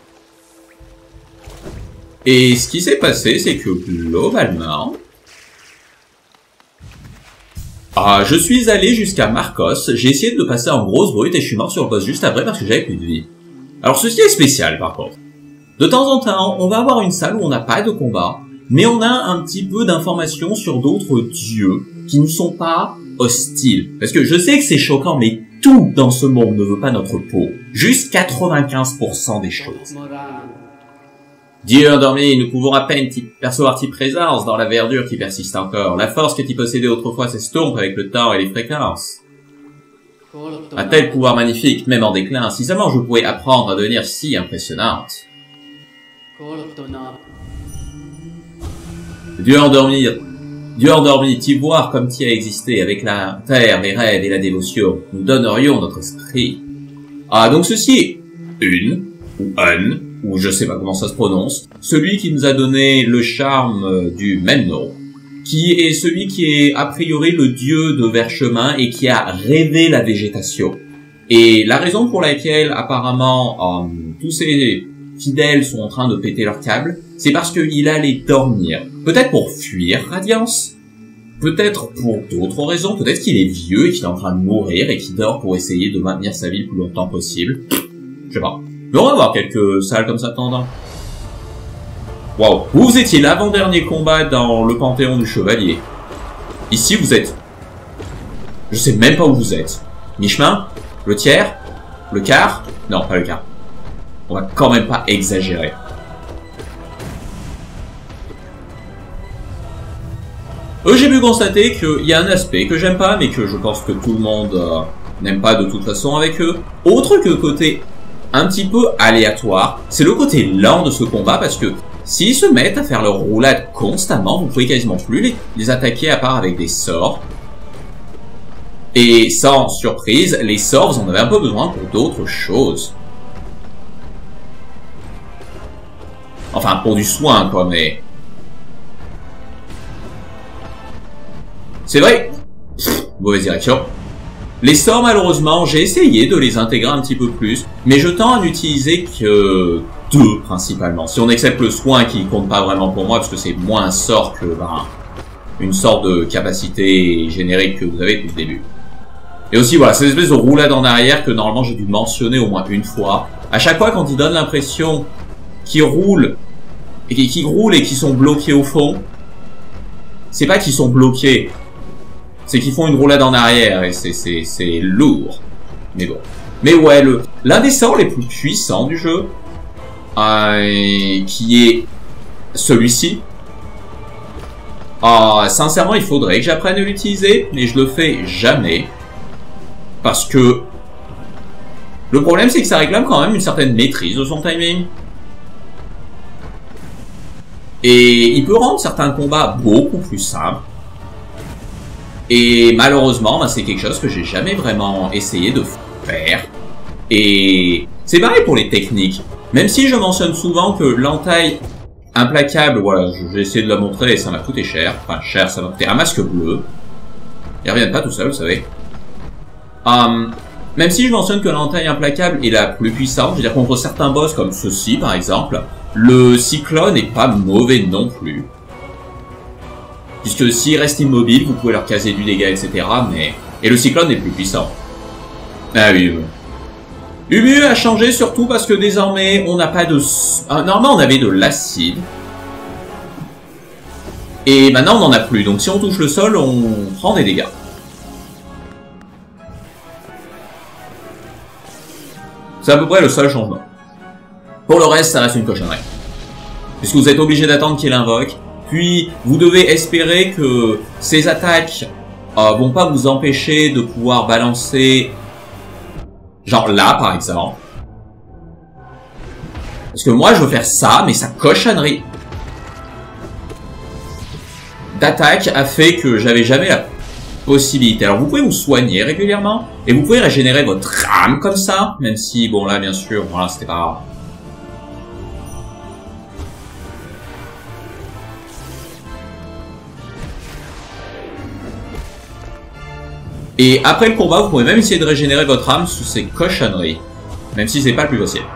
Et ce qui s'est passé, c'est que globalement... Ah, je suis allé jusqu'à Marcos, j'ai essayé de le passer en grosse brute et je suis mort sur le boss juste après parce que j'avais plus de vie. Alors ceci est spécial par contre. De temps en temps, on va avoir une salle où on n'a pas de combat, mais on a un petit peu d'informations sur d'autres dieux qui ne sont pas hostiles. Parce que je sais que c'est choquant, mais tout dans ce monde ne veut pas notre peau. Juste quatre-vingt-quinze pour cent des choses. Dieu endormi, nous pouvons à peine percevoir ta présence dans la verdure qui persiste encore. La force que tu possédais autrefois s'estompe avec le temps et les fréquences. Un tel pouvoir magnifique, même en déclin, si seulement je pouvais apprendre à devenir si impressionnante. Dieu endormi, Dieu endormi, t'y voir comme t'y as existé avec la terre, les rêves et la dévotion. Nous donnerions notre esprit. Ah, donc ceci est une, ou un, ou je sais pas comment ça se prononce, celui qui nous a donné le charme du même nom, qui est celui qui est a priori le dieu de Verchemin et qui a rêvé la végétation. Et la raison pour laquelle apparemment euh, tous ces fidèles sont en train de péter leurs câbles, c'est parce qu'il allait dormir. Peut-être pour fuir Radiance, peut-être pour d'autres raisons, peut-être qu'il est vieux et qu'il est en train de mourir et qu'il dort pour essayer de maintenir sa vie le plus longtemps possible. sais pas. Mais on va voir quelques salles comme ça de temps en temps. Waouh. Vous étiez l'avant-dernier combat dans le Panthéon du Chevalier. Ici, vous êtes... Je sais même pas où vous êtes. Mi-chemin? Le tiers? Le quart? Non, pas le quart. On va quand même pas exagérer. Euh, j'ai pu constater qu'il y a un aspect que j'aime pas, mais que je pense que tout le monde euh, n'aime pas de toute façon avec eux. Autre que le côté un petit peu aléatoire, c'est le côté lent de ce combat, parce que s'ils se mettent à faire leur roulade constamment, vous pouvez quasiment plus les, les attaquer à part avec des sorts. Et sans surprise, les sorts, vous en avez un peu besoin pour d'autres choses. Enfin, pour du soin, quoi, mais... C'est vrai. Pff, mauvaise direction. Les sorts, malheureusement, j'ai essayé de les intégrer un petit peu plus, mais je tends à n'utiliser que deux, principalement. Si on accepte le soin qui compte pas vraiment pour moi, parce que c'est moins un sort que ben, une sorte de capacité générique que vous avez depuis le début. Et aussi, voilà, cette espèce de roulade en arrière que normalement j'ai dû mentionner au moins une fois. À chaque fois, quand ils donnent l'impression qu'ils roulent, et qu'ils roulent et qu'ils sont bloqués au fond, c'est pas qu'ils sont bloqués, c'est qu'ils font une roulade en arrière, et c'est lourd. Mais bon. Mais ouais, le l'un des sorts les plus puissants du jeu, euh, qui est celui-ci. Euh, sincèrement, il faudrait que j'apprenne à l'utiliser, mais je le fais jamais. Parce que le problème, c'est que ça réclame quand même une certaine maîtrise de son timing. Et il peut rendre certains combats beaucoup plus simples. Et malheureusement, bah, c'est quelque chose que j'ai jamais vraiment essayé de faire. Et c'est pareil pour les techniques. Même si je mentionne souvent que l'entaille implacable, voilà, j'ai essayé de la montrer et ça m'a coûté cher. Enfin, cher, ça m'a coûté un masque bleu. Ils reviennent pas tout seul, vous savez. Um, même si je mentionne que l'entaille implacable est la plus puissante, je veux dire contre certains boss comme ceux-ci par exemple, le cyclone n'est pas mauvais non plus. Puisque s'il reste immobile, vous pouvez leur caser du dégât, et cetera. Mais... Et le cyclone est plus puissant. Ah oui, oui. Umu a changé surtout parce que désormais, on n'a pas de... Ah, normalement, on avait de l'acide. Et maintenant, on n'en a plus. Donc si on touche le sol, on prend des dégâts. C'est à peu près le seul changement. Pour le reste, ça reste une cochonnerie. Puisque vous êtes obligé d'attendre qu'il invoque. Puis, vous devez espérer que ces attaques euh, vont pas vous empêcher de pouvoir balancer... Genre là, par exemple. Parce que moi, je veux faire ça, mais sa cochonnerie d'attaque a fait que j'avais jamais la possibilité. Alors, vous pouvez vous soigner régulièrement, et vous pouvez régénérer votre âme comme ça, même si, bon là, bien sûr, voilà, c'était pas grave. Et après le combat, vous pouvez même essayer de régénérer votre âme sous ces cochonneries. Même si c'est pas le plus possible.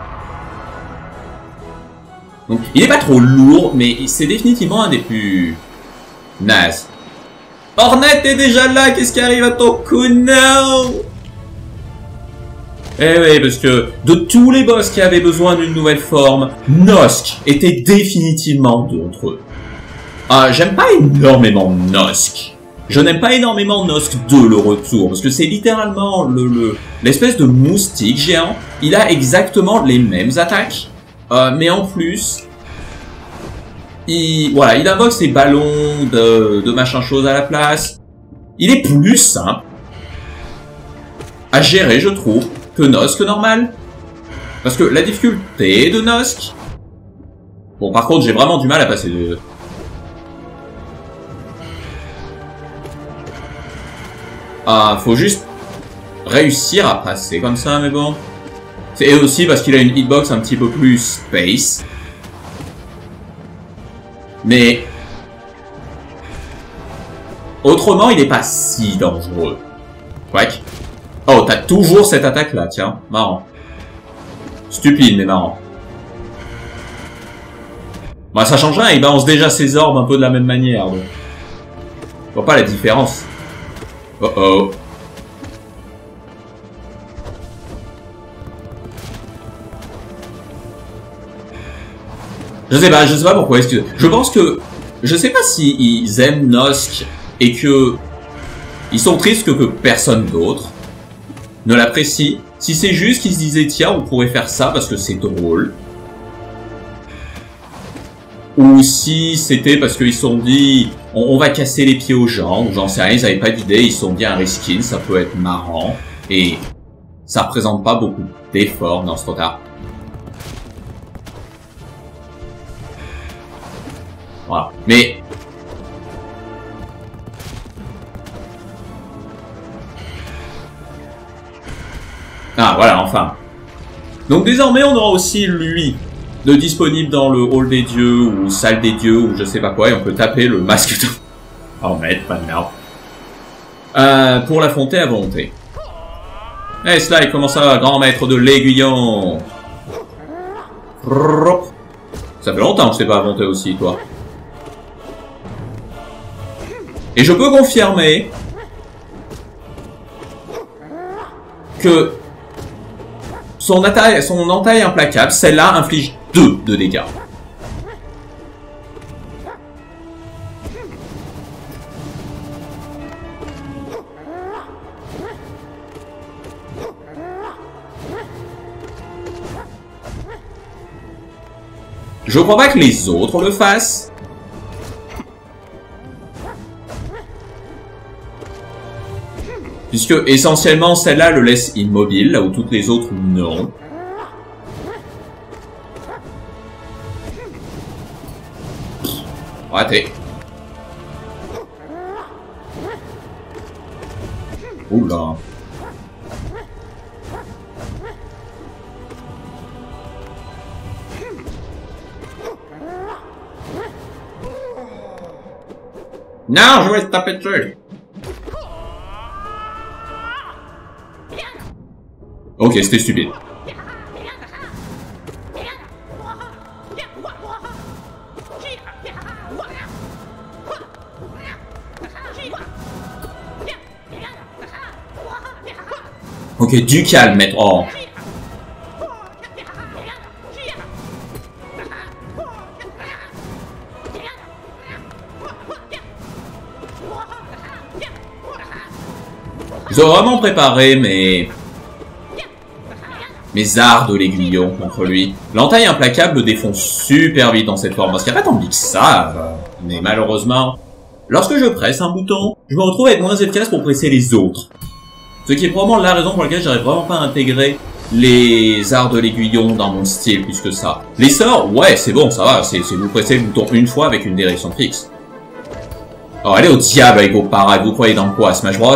Donc, il est pas trop lourd, mais c'est définitivement un des plus... nazes. Hornet est déjà là, qu'est-ce qui arrive à ton coup? Non! Eh oui, parce que de tous les boss qui avaient besoin d'une nouvelle forme, Nosk était définitivement d'entre eux. Ah, j'aime pas énormément Nosk. Je n'aime pas énormément Nosk deux, le retour, parce que c'est littéralement le l'espèce de moustique géant. Il a exactement les mêmes attaques, euh, mais en plus, il, voilà, il invoque ses ballons de, de machin chose à la place. Il est plus simple à gérer, je trouve, que Nosk normal. Parce que la difficulté de Nosk... Bon, par contre, j'ai vraiment du mal à passer de... Ah, faut juste réussir à passer comme ça, mais bon. C'est aussi parce qu'il a une hitbox un petit peu plus space. Mais... autrement, il est pas si dangereux. Quack. Oh, t'as toujours cette attaque-là, tiens. Marrant. Stupide, mais marrant. Bah, ça change rien, il balance déjà ses orbes un peu de la même manière, donc. Je vois pas la différence. Oh oh. Je sais pas, je sais pas pourquoi, excusez. Je pense que... Je sais pas si ils aiment Nosk et que... Ils sont tristes que, que personne d'autre ne l'apprécie. Si c'est juste qu'ils se disaient, tiens, on pourrait faire ça parce que c'est drôle. Ou si c'était parce qu'ils se sont dit, on, on va casser les pieds aux gens, ou j'en sais rien, ils avaient pas d'idée, ils se sont dit un reskin, ça peut être marrant. Et ça représente pas beaucoup d'efforts, non, c'est trop tard. Voilà. Mais... Ah, voilà, enfin. Donc désormais, on aura aussi lui de disponible dans le hall des dieux, ou salle des dieux, ou je sais pas quoi, et on peut taper le masque de... Oh, merde, pas de merde. Euh, pour l'affronter à volonté. Eh, hey, Sly, comment ça va, grand maître de l'aiguillon? Ça fait longtemps que je t'ai pas affronté aussi, toi. Et je peux confirmer que son entaille, son entaille implacable, celle-là inflige deux de dégâts. Je crois pas que les autres le fassent. Puisque, essentiellement, celle-là le laisse immobile, là où toutes les autres, non. Raté. Oula. Non, je vais te taper dessus. Ok, c'était stupide. Ok, du calme, maître. Oh. Ils ont vraiment préparé mes... mes arts de l'aiguillon contre lui. L'entaille implacable le défonce super vite dans cette forme, parce qu'il n'y a pas tant de que ça. Mais malheureusement, lorsque je presse un bouton, je me retrouve à être moins efficace pour presser les autres. Ce qui est probablement la raison pour laquelle j'arrive vraiment pas à intégrer les arts de l'aiguillon dans mon style plus que ça. Les sorts, ouais, c'est bon, ça va, c'est vous pressez le bouton une fois avec une direction fixe. Oh, allez au diable avec vos parades, vous croyez dans quoi, Smash Bros?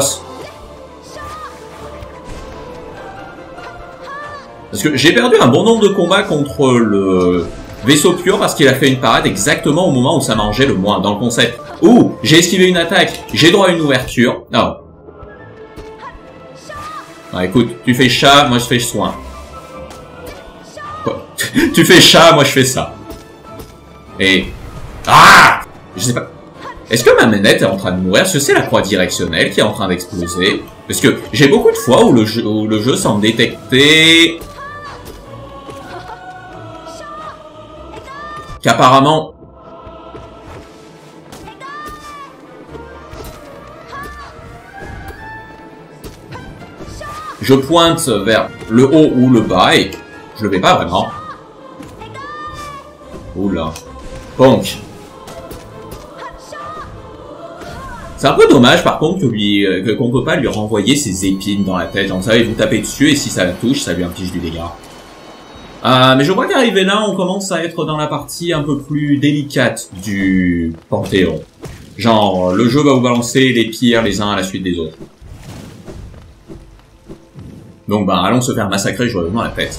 Parce que j'ai perdu un bon nombre de combats contre le vaisseau pur parce qu'il a fait une parade exactement au moment où ça mangeait le moins dans le concept. Ouh, j'ai esquivé une attaque, j'ai droit à une ouverture. Oh. Ah, écoute, tu fais chat, moi je fais soin. Quoi? Tu fais chat, moi je fais ça. Et... Ah! Je sais pas... Est-ce que ma manette est en train de mourir? Est-ce que c'est la croix directionnelle qui est en train d'exploser? Parce que j'ai beaucoup de fois où le jeu, où le jeu semble détecter... qu'apparemment... je pointe vers le haut ou le bas et je le vais pas vraiment. Oula. Donc. C'est un peu dommage par contre que lui, euh, qu'on peut pas lui renvoyer ses épines dans la tête. Genre, vous savez, vous tapez dessus et si ça la touche, ça lui inflige du dégât. Euh, mais je crois qu'arrivé là, on commence à être dans la partie un peu plus délicate du Panthéon. Genre, le jeu va vous balancer les pires les uns à la suite des autres. Donc bah allons se faire massacrer joyeusement la tête.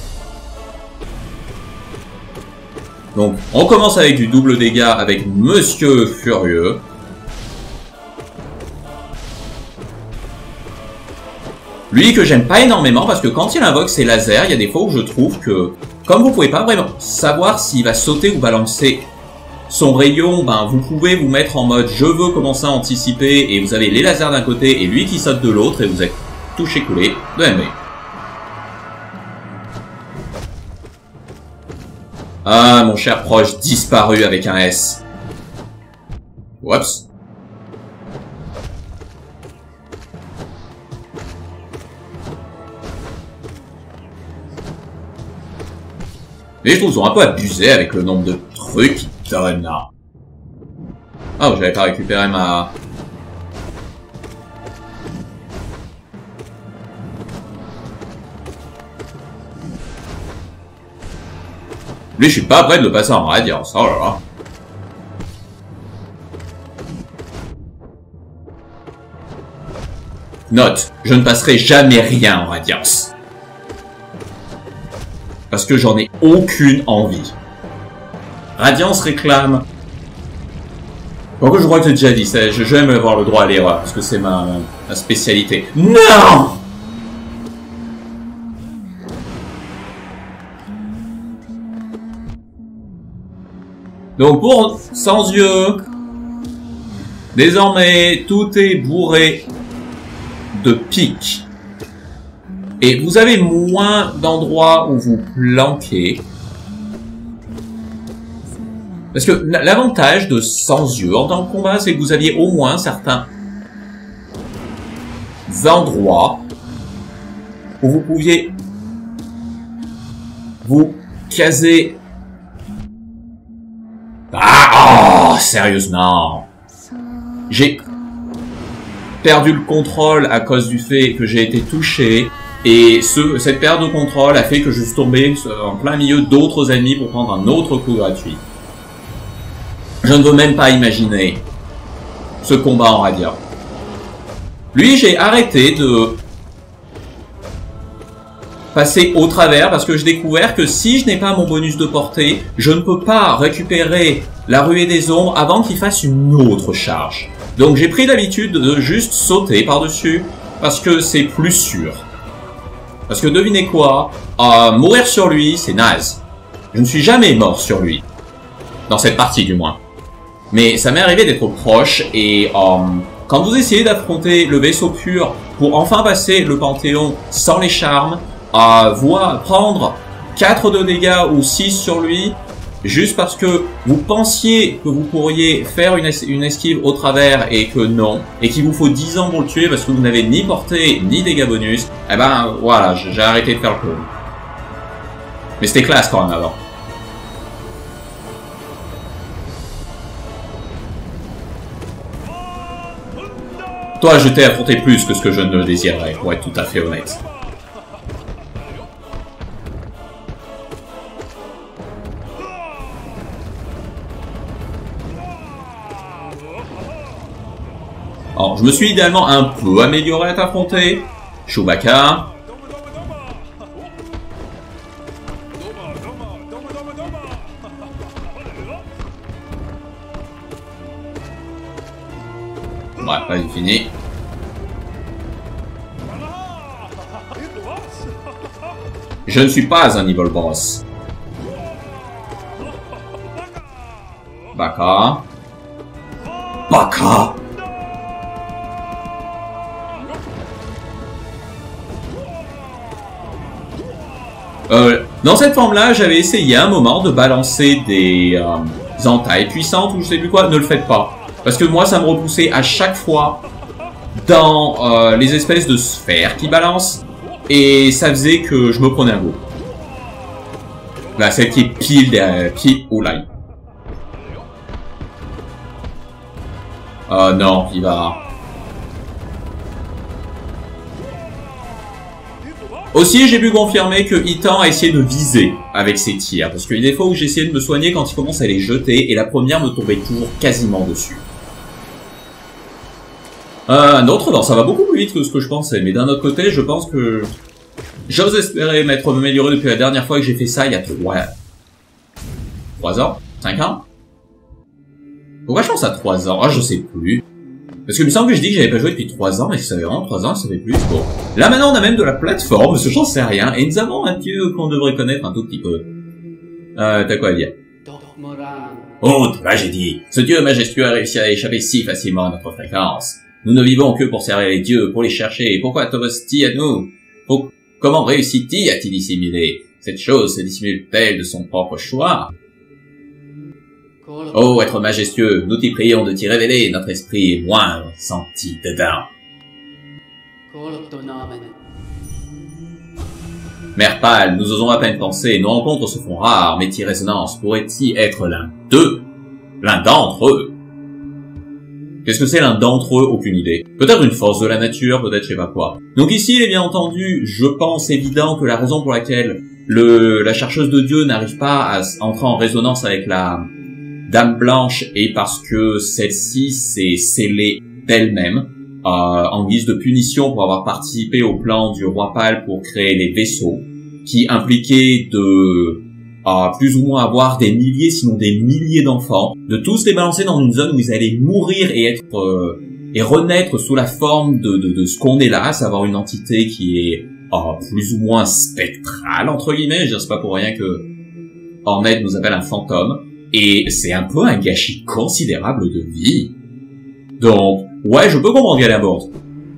Donc on commence avec du double dégât avec Monsieur Furieux. Lui que j'aime pas énormément parce que quand il invoque ses lasers, il y a des fois où je trouve que comme vous pouvez pas vraiment savoir s'il va sauter ou balancer son rayon, ben vous pouvez vous mettre en mode je veux commencer à anticiper et vous avez les lasers d'un côté et lui qui saute de l'autre et vous êtes touché coulé de M V. Ah, mon cher proche disparu avec un S. Oups. Mais je trouve qu'ils ont un peu abusé avec le nombre de trucs qu'ils donnent là. Ah, oh, j'avais pas récupéré ma... Lui, je suis pas prêt de le passer en radiance. Oh là là. Note, je ne passerai jamais rien en radiance. Parce que j'en ai aucune envie. Radiance réclame... Pourquoi je crois que j'ai déjà dit ça, j'aime avoir le droit à l'erreur, parce que c'est ma, ma spécialité. Non! Donc pour Sans Yeux, désormais tout est bourré de pics. Et vous avez moins d'endroits où vous planquez. Parce que l'avantage de Sans Yeux en tant que combat, c'est que vous aviez au moins certains endroits où vous pouviez vous caser. Ah, oh, sérieusement. J'ai perdu le contrôle à cause du fait que j'ai été touché. Et ce, cette perte de contrôle a fait que je suis tombé en plein milieu d'autres ennemis pour prendre un autre coup gratuit. Je ne veux même pas imaginer ce combat en radiant. Lui, j'ai arrêté de passer au travers parce que j'ai découvert que si je n'ai pas mon bonus de portée, je ne peux pas récupérer la ruée des ombres avant qu'il fasse une autre charge. Donc j'ai pris l'habitude de juste sauter par-dessus parce que c'est plus sûr. Parce que devinez quoi, euh, mourir sur lui, c'est naze. Je ne suis jamais mort sur lui. Dans cette partie du moins. Mais ça m'est arrivé d'être proche et euh, quand vous essayez d'affronter le vaisseau pur pour enfin passer le Panthéon sans les charmes, euh, voir prendre quatre de dégâts ou six sur lui, juste parce que vous pensiez que vous pourriez faire une, es une esquive au travers et que non, et qu'il vous faut dix ans pour le tuer parce que vous n'avez ni portée ni dégâts bonus, eh ben voilà, j'ai arrêté de faire le clone. Mais c'était classe quand même avant. Toi, je t'ai affronté plus que ce que je ne le désirerais, pour être tout à fait honnête. Alors, je me suis idéalement un peu amélioré à t'affronter. Chewbacca. Ouais, pas fini. Je ne suis pas un evil boss. Baka. Baka. Euh, dans cette forme-là, j'avais essayé un moment de balancer des euh, entailles puissantes ou je sais plus quoi. Ne le faites pas. Parce que moi, ça me repoussait à chaque fois dans euh, les espèces de sphères qui balancent. Et ça faisait que je me prenais un go. Là, celle qui est pile derrière... Pile... Oh là. Oh non, il va... Aussi, j'ai pu confirmer que Ethan a essayé de viser avec ses tirs. Parce qu'il y a des fois où j'ai essayé de me soigner quand il commence à les jeter. Et la première me tombait toujours quasiment dessus. Euh, un autre, non, ça va beaucoup plus vite que ce que je pensais. Mais d'un autre côté, je pense que... J'ose espérer m'être amélioré depuis la dernière fois que j'ai fait ça il y a trois... trois ans? cinq ans? Pourquoi je pense à trois ans? Ah, je sais plus. Parce que il me semble que je dis que j'avais pas joué depuis trois ans, mais que ça fait vraiment trois ans, ça fait plus. Bon. Là, maintenant, on a même de la plateforme, parce que j'en sais rien. Et nous avons un dieu qu'on devrait connaître un tout petit peu. Euh, t'as quoi à dire? Oh, là, j'ai dit. Ce dieu majestueux a réussi à échapper si facilement à notre fréquence. Nous ne vivons que pour servir les dieux, pour les chercher. Et pourquoi t'obstie à nous? Pour... Comment réussit-il à-t-il dissimulé? Cette chose se dissimule-t-elle de son propre choix? Oh, être majestueux, nous t'y prions de t'y révéler, notre esprit est moindre, senti dedans. Mère pâle, nous osons à peine penser, nos rencontres se font rares, mais t'y résonance pourrait-il être l'un d'eux? L'un d'entre eux? Qu'est-ce que c'est l'un d'entre eux? Aucune idée. Peut-être une force de la nature, peut-être je sais pas quoi. Donc ici, il est bien entendu, je pense évident que la raison pour laquelle le la chercheuse de Dieu n'arrive pas à entrer en résonance avec la Dame Blanche est parce que celle-ci s'est scellée d'elle-même euh, en guise de punition pour avoir participé au plan du roi Pâle pour créer les vaisseaux, qui impliquaient de euh, plus ou moins avoir des milliers, sinon des milliers d'enfants, de tous les balancer dans une zone où ils allaient mourir et être euh, et renaître sous la forme de, de, de ce qu'on est là, à savoir une entité qui est euh, plus ou moins spectrale, entre guillemets. Je veux dire, c'est pas pour rien que Hornet nous appelle un fantôme. Et c'est un peu un gâchis considérable de vie. Donc, ouais, je peux comprendre qu'elle aborde.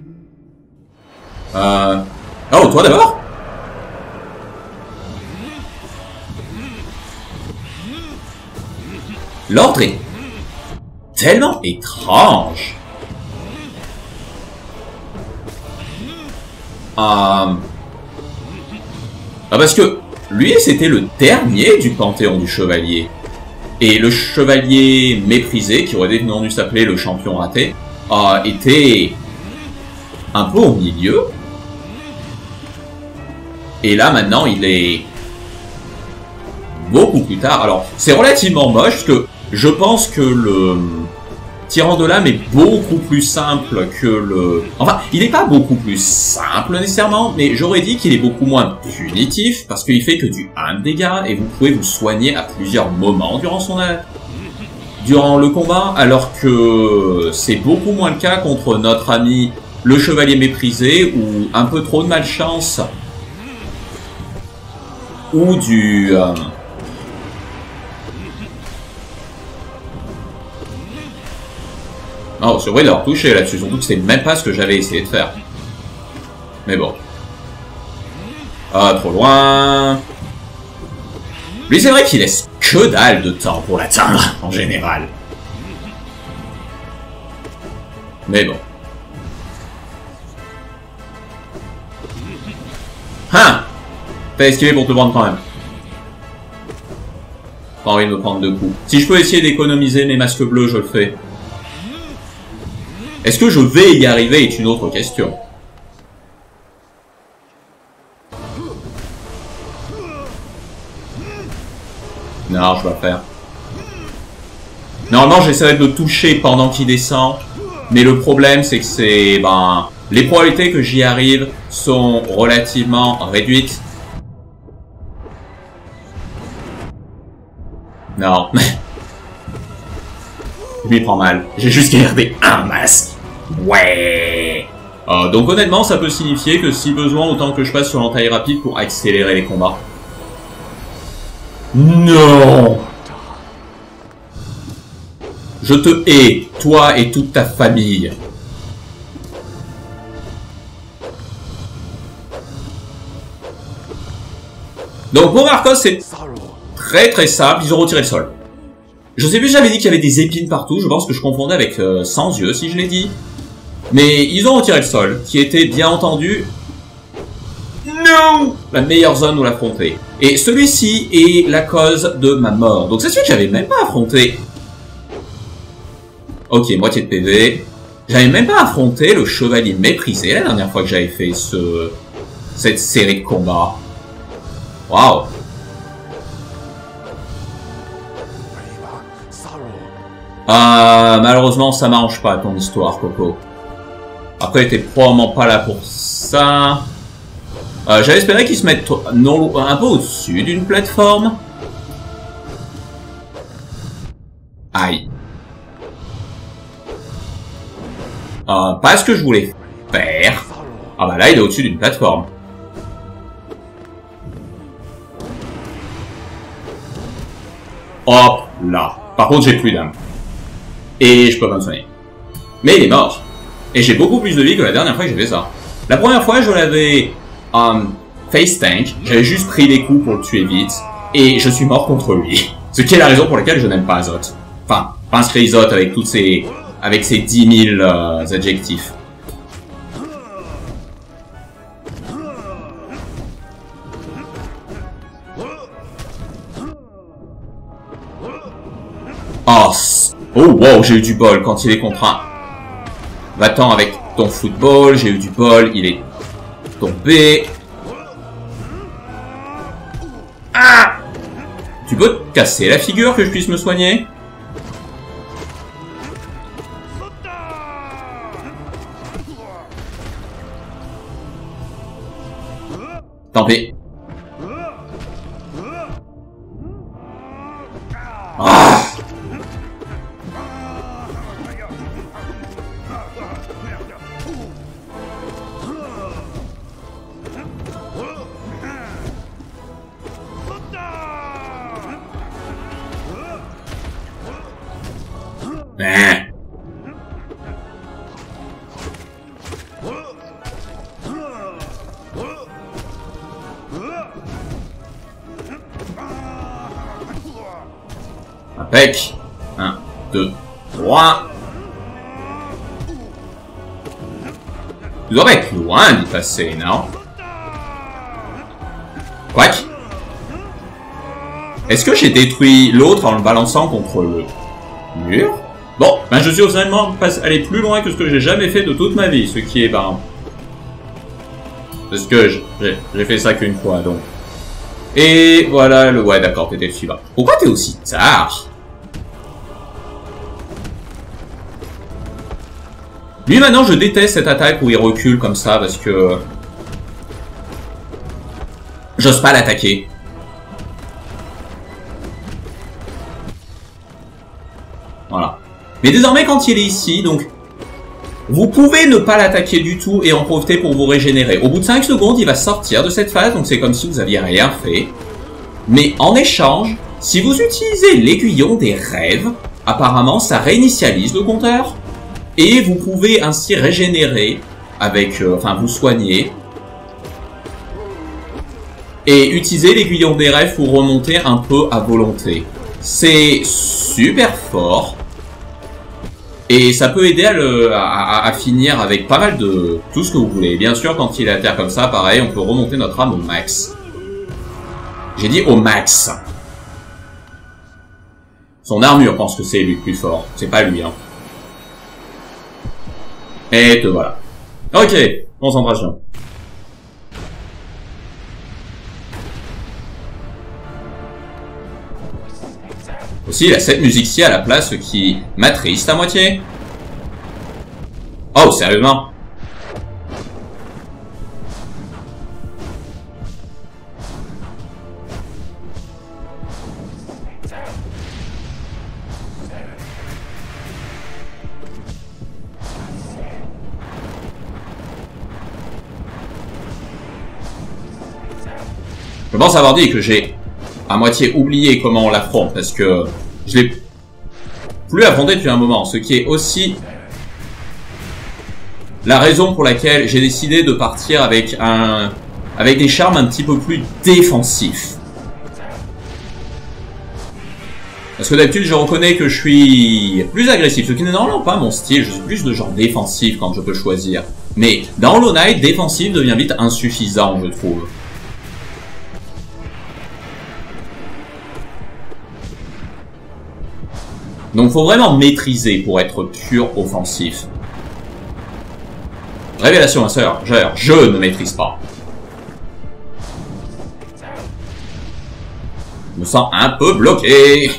Euh... Oh, toi d'abord? L'ordre est tellement étrange. Euh... Ah, parce que lui, c'était le dernier du panthéon du chevalier. Et le chevalier méprisé, qui aurait dû s'appeler le champion raté, euh, était un peu au milieu. Et là, maintenant, il est beaucoup plus tard. Alors, c'est relativement moche, parce que je pense que le Tyran de l'âme est beaucoup plus simple que le... Enfin, il n'est pas beaucoup plus simple nécessairement, mais j'aurais dit qu'il est beaucoup moins punitif, parce qu'il fait que du un de dégâts, et vous pouvez vous soigner à plusieurs moments durant son durant le combat, alors que c'est beaucoup moins le cas contre notre ami le chevalier méprisé, ou un peu trop de malchance, ou du... Euh... Oh, c'est vrai de leur toucher là-dessus, surtout que c'est même pas ce que j'avais essayé de faire. Mais bon. Ah, trop loin. Lui, c'est vrai qu'il laisse que dalle de temps pour l'atteindre, en général. Mais bon. Hein! T'as esquivé pour te prendre quand même. Pas envie de me prendre deux coups. Si je peux essayer d'économiser mes masques bleus, je le fais. Est-ce que je vais y arriver est une autre question. Non, je vais le faire. Normalement, j'essaierai de le toucher pendant qu'il descend. Mais le problème, c'est que c'est... Ben, les probabilités que j'y arrive sont relativement réduites. Non. Je m'y prends mal. J'ai juste gardé un masque. Ouais. Euh, donc honnêtement, ça peut signifier que si besoin, autant que je passe sur l'entaille rapide pour accélérer les combats. Non. Je te hais, toi et toute ta famille. Donc pour Marcos, c'est très très simple, ils ont retiré le sol. Je sais plus, j'avais dit qu'il y avait des épines partout, je pense que je confondais avec euh, sans yeux, si je l'ai dit. Mais ils ont retiré le sol, qui était bien entendu... Non, la meilleure zone où l'affronter. Et celui-ci est la cause de ma mort. Donc c'est celui que j'avais même pas affronté. Ok, moitié de P V. J'avais même pas affronté le chevalier méprisé la dernière fois que j'avais fait ce... cette série de combats. Waouh. Euh, malheureusement, ça m'arrange pas ton histoire, Coco. Après, t'es probablement pas là pour ça. Euh, J'avais espéré qu'ils se mettent non, un peu au-dessus d'une plateforme. Aïe. Euh, pas ce que je voulais faire. Ah bah là, il est au-dessus d'une plateforme. Hop là. Par contre, j'ai plus d'âme. Et je peux pas me soigner. Mais il est mort. Et j'ai beaucoup plus de vie que la dernière fois que j'ai fait ça. La première fois, je l'avais euh, face tank, j'avais juste pris des coups pour le tuer vite, et je suis mort contre lui. Ce qui est la raison pour laquelle je n'aime pas Azot. Enfin, Prince Crazy avec toutes ses... avec ses dix mille euh, adjectifs. Oh, oh wow, j'ai eu du bol quand il est contraint. Va-t'en avec ton football, j'ai eu du bol, il est tombé. Ah! Tu peux te casser la figure que je puisse me soigner? Tant pis. Ah! Eh. Impec. un, deux, trois. Tu dois être loin d'y passer, non? Quack. Est-ce que j'ai détruit l'autre en le balançant contre le mur? Bon, ben je suis officiellement allé plus loin que ce que j'ai jamais fait de toute ma vie, ce qui est, ben... Parce que j'ai fait ça qu'une fois, donc... Et voilà, le... Ouais, d'accord, t'étais le suivant. Pourquoi t'es aussi tard? Lui, maintenant, je déteste cette attaque où il recule comme ça, parce que... J'ose pas l'attaquer. Voilà. Mais désormais, quand il est ici, donc... Vous pouvez ne pas l'attaquer du tout et en profiter pour vous régénérer. Au bout de cinq secondes, il va sortir de cette phase, donc c'est comme si vous aviez rien fait. Mais en échange, si vous utilisez l'aiguillon des rêves, apparemment, ça réinitialise le compteur. Et vous pouvez ainsi régénérer avec... Euh, enfin, vous soigner. Et utiliser l'aiguillon des rêves pour remonter un peu à volonté. C'est super fort. Et ça peut aider à, le, à, à finir avec pas mal de tout ce que vous voulez. Bien sûr, quand il est à terre comme ça, pareil, on peut remonter notre âme au max. J'ai dit au max. Son armure pense que c'est lui le plus fort. C'est pas lui, hein. Et te voilà. Ok, concentration. Aussi, il a cette musique-ci à la place qui m'attriste à moitié. Oh, sérieusement? Je pense avoir dit que j'ai à moitié oublié comment on l'affronte, parce que je l'ai plus affronté depuis un moment, ce qui est aussi la raison pour laquelle j'ai décidé de partir avec un avec des charmes un petit peu plus défensifs. Parce que d'habitude, je reconnais que je suis plus agressif, ce qui n'est normalement pas mon style, je suis plus de genre défensif quand je peux choisir. Mais dans Hollow Knight, défensif devient vite insuffisant, je trouve. Donc faut vraiment maîtriser pour être pur offensif. Révélation, ma sœur, genre, je ne maîtrise pas. Je me sens un peu bloqué.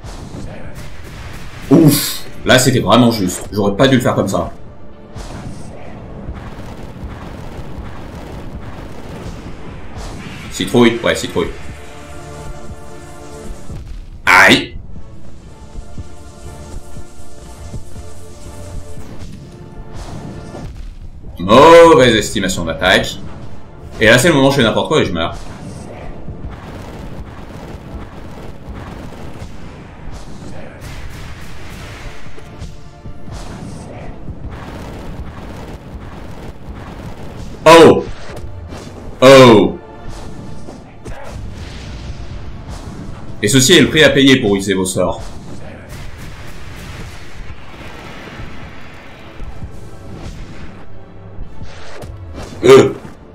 Ouf, là c'était vraiment juste. J'aurais pas dû le faire comme ça. Citrouille, ouais, citrouille. Aïe. Mauvaise estimation d'attaque. Et là, c'est le moment où je fais n'importe quoi et je meurs. Oh! Oh! Et ceci est le prix à payer pour user vos sorts. Euh.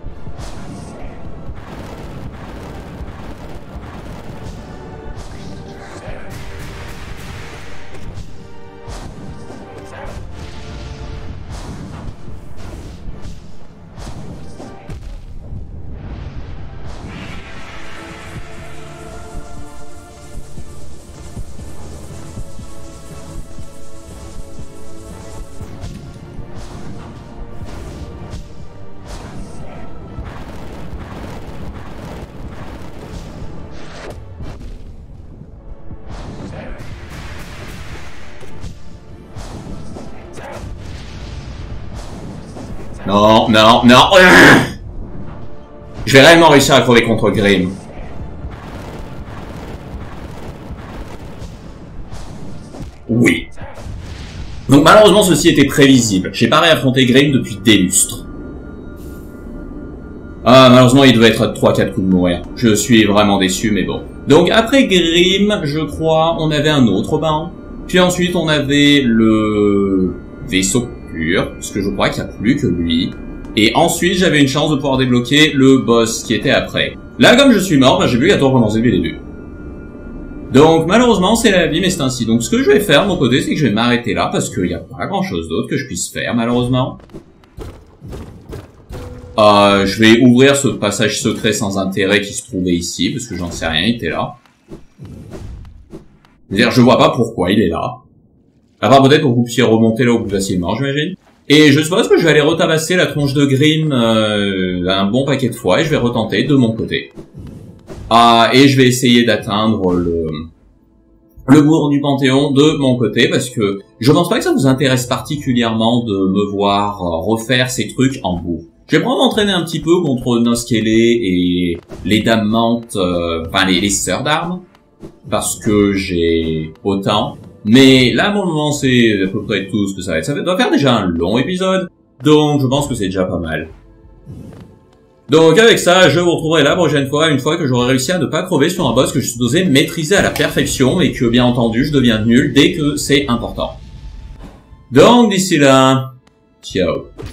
Non, non, non. Je vais réellement réussir à crever contre Grim. Oui. Donc malheureusement ceci était prévisible. J'ai pas réaffronté Grim depuis des lustres. Ah, malheureusement il devait être à trois quatre coups de mourir. Je suis vraiment déçu, mais bon. Donc après Grim, je crois, on avait un autre bain. Puis ensuite on avait le vaisseau pur, parce que je crois qu'il n'y a plus que lui. Et ensuite j'avais une chance de pouvoir débloquer le boss qui était après. Là comme je suis mort, bah, j'ai vu qu'à tout recommencer depuis le début. Donc malheureusement c'est la vie, mais c'est ainsi. Donc ce que je vais faire de mon côté, c'est que je vais m'arrêter là, parce qu'il n'y a pas grand chose d'autre que je puisse faire malheureusement. Euh, je vais ouvrir ce passage secret sans intérêt qui se trouvait ici, parce que j'en sais rien, il était là. C'est-à-dire, je vois pas pourquoi il est là. À part peut-être pour que vous puissiez remonter là au plus facilement, j'imagine. Et je suppose que je vais aller retabasser la tronche de Grim euh, un bon paquet de fois, et je vais retenter de mon côté. Ah, et je vais essayer d'atteindre le... le bourg du Panthéon de mon côté, parce que je pense pas que ça vous intéresse particulièrement de me voir refaire ces trucs en bourg. Je vais probablement m'entraîner un petit peu contre Noskele et les dames mantes, euh, enfin les, les sœurs d'armes, parce que j'ai autant. Mais là, pour le moment, c'est à peu près tout ce que ça va être. Ça doit faire déjà un long épisode, donc je pense que c'est déjà pas mal. Donc avec ça, je vous retrouverai la prochaine fois, une fois que j'aurai réussi à ne pas crever sur un boss que je suis supposé maîtriser à la perfection, et que, bien entendu, je deviens nul dès que c'est important. Donc d'ici là, ciao.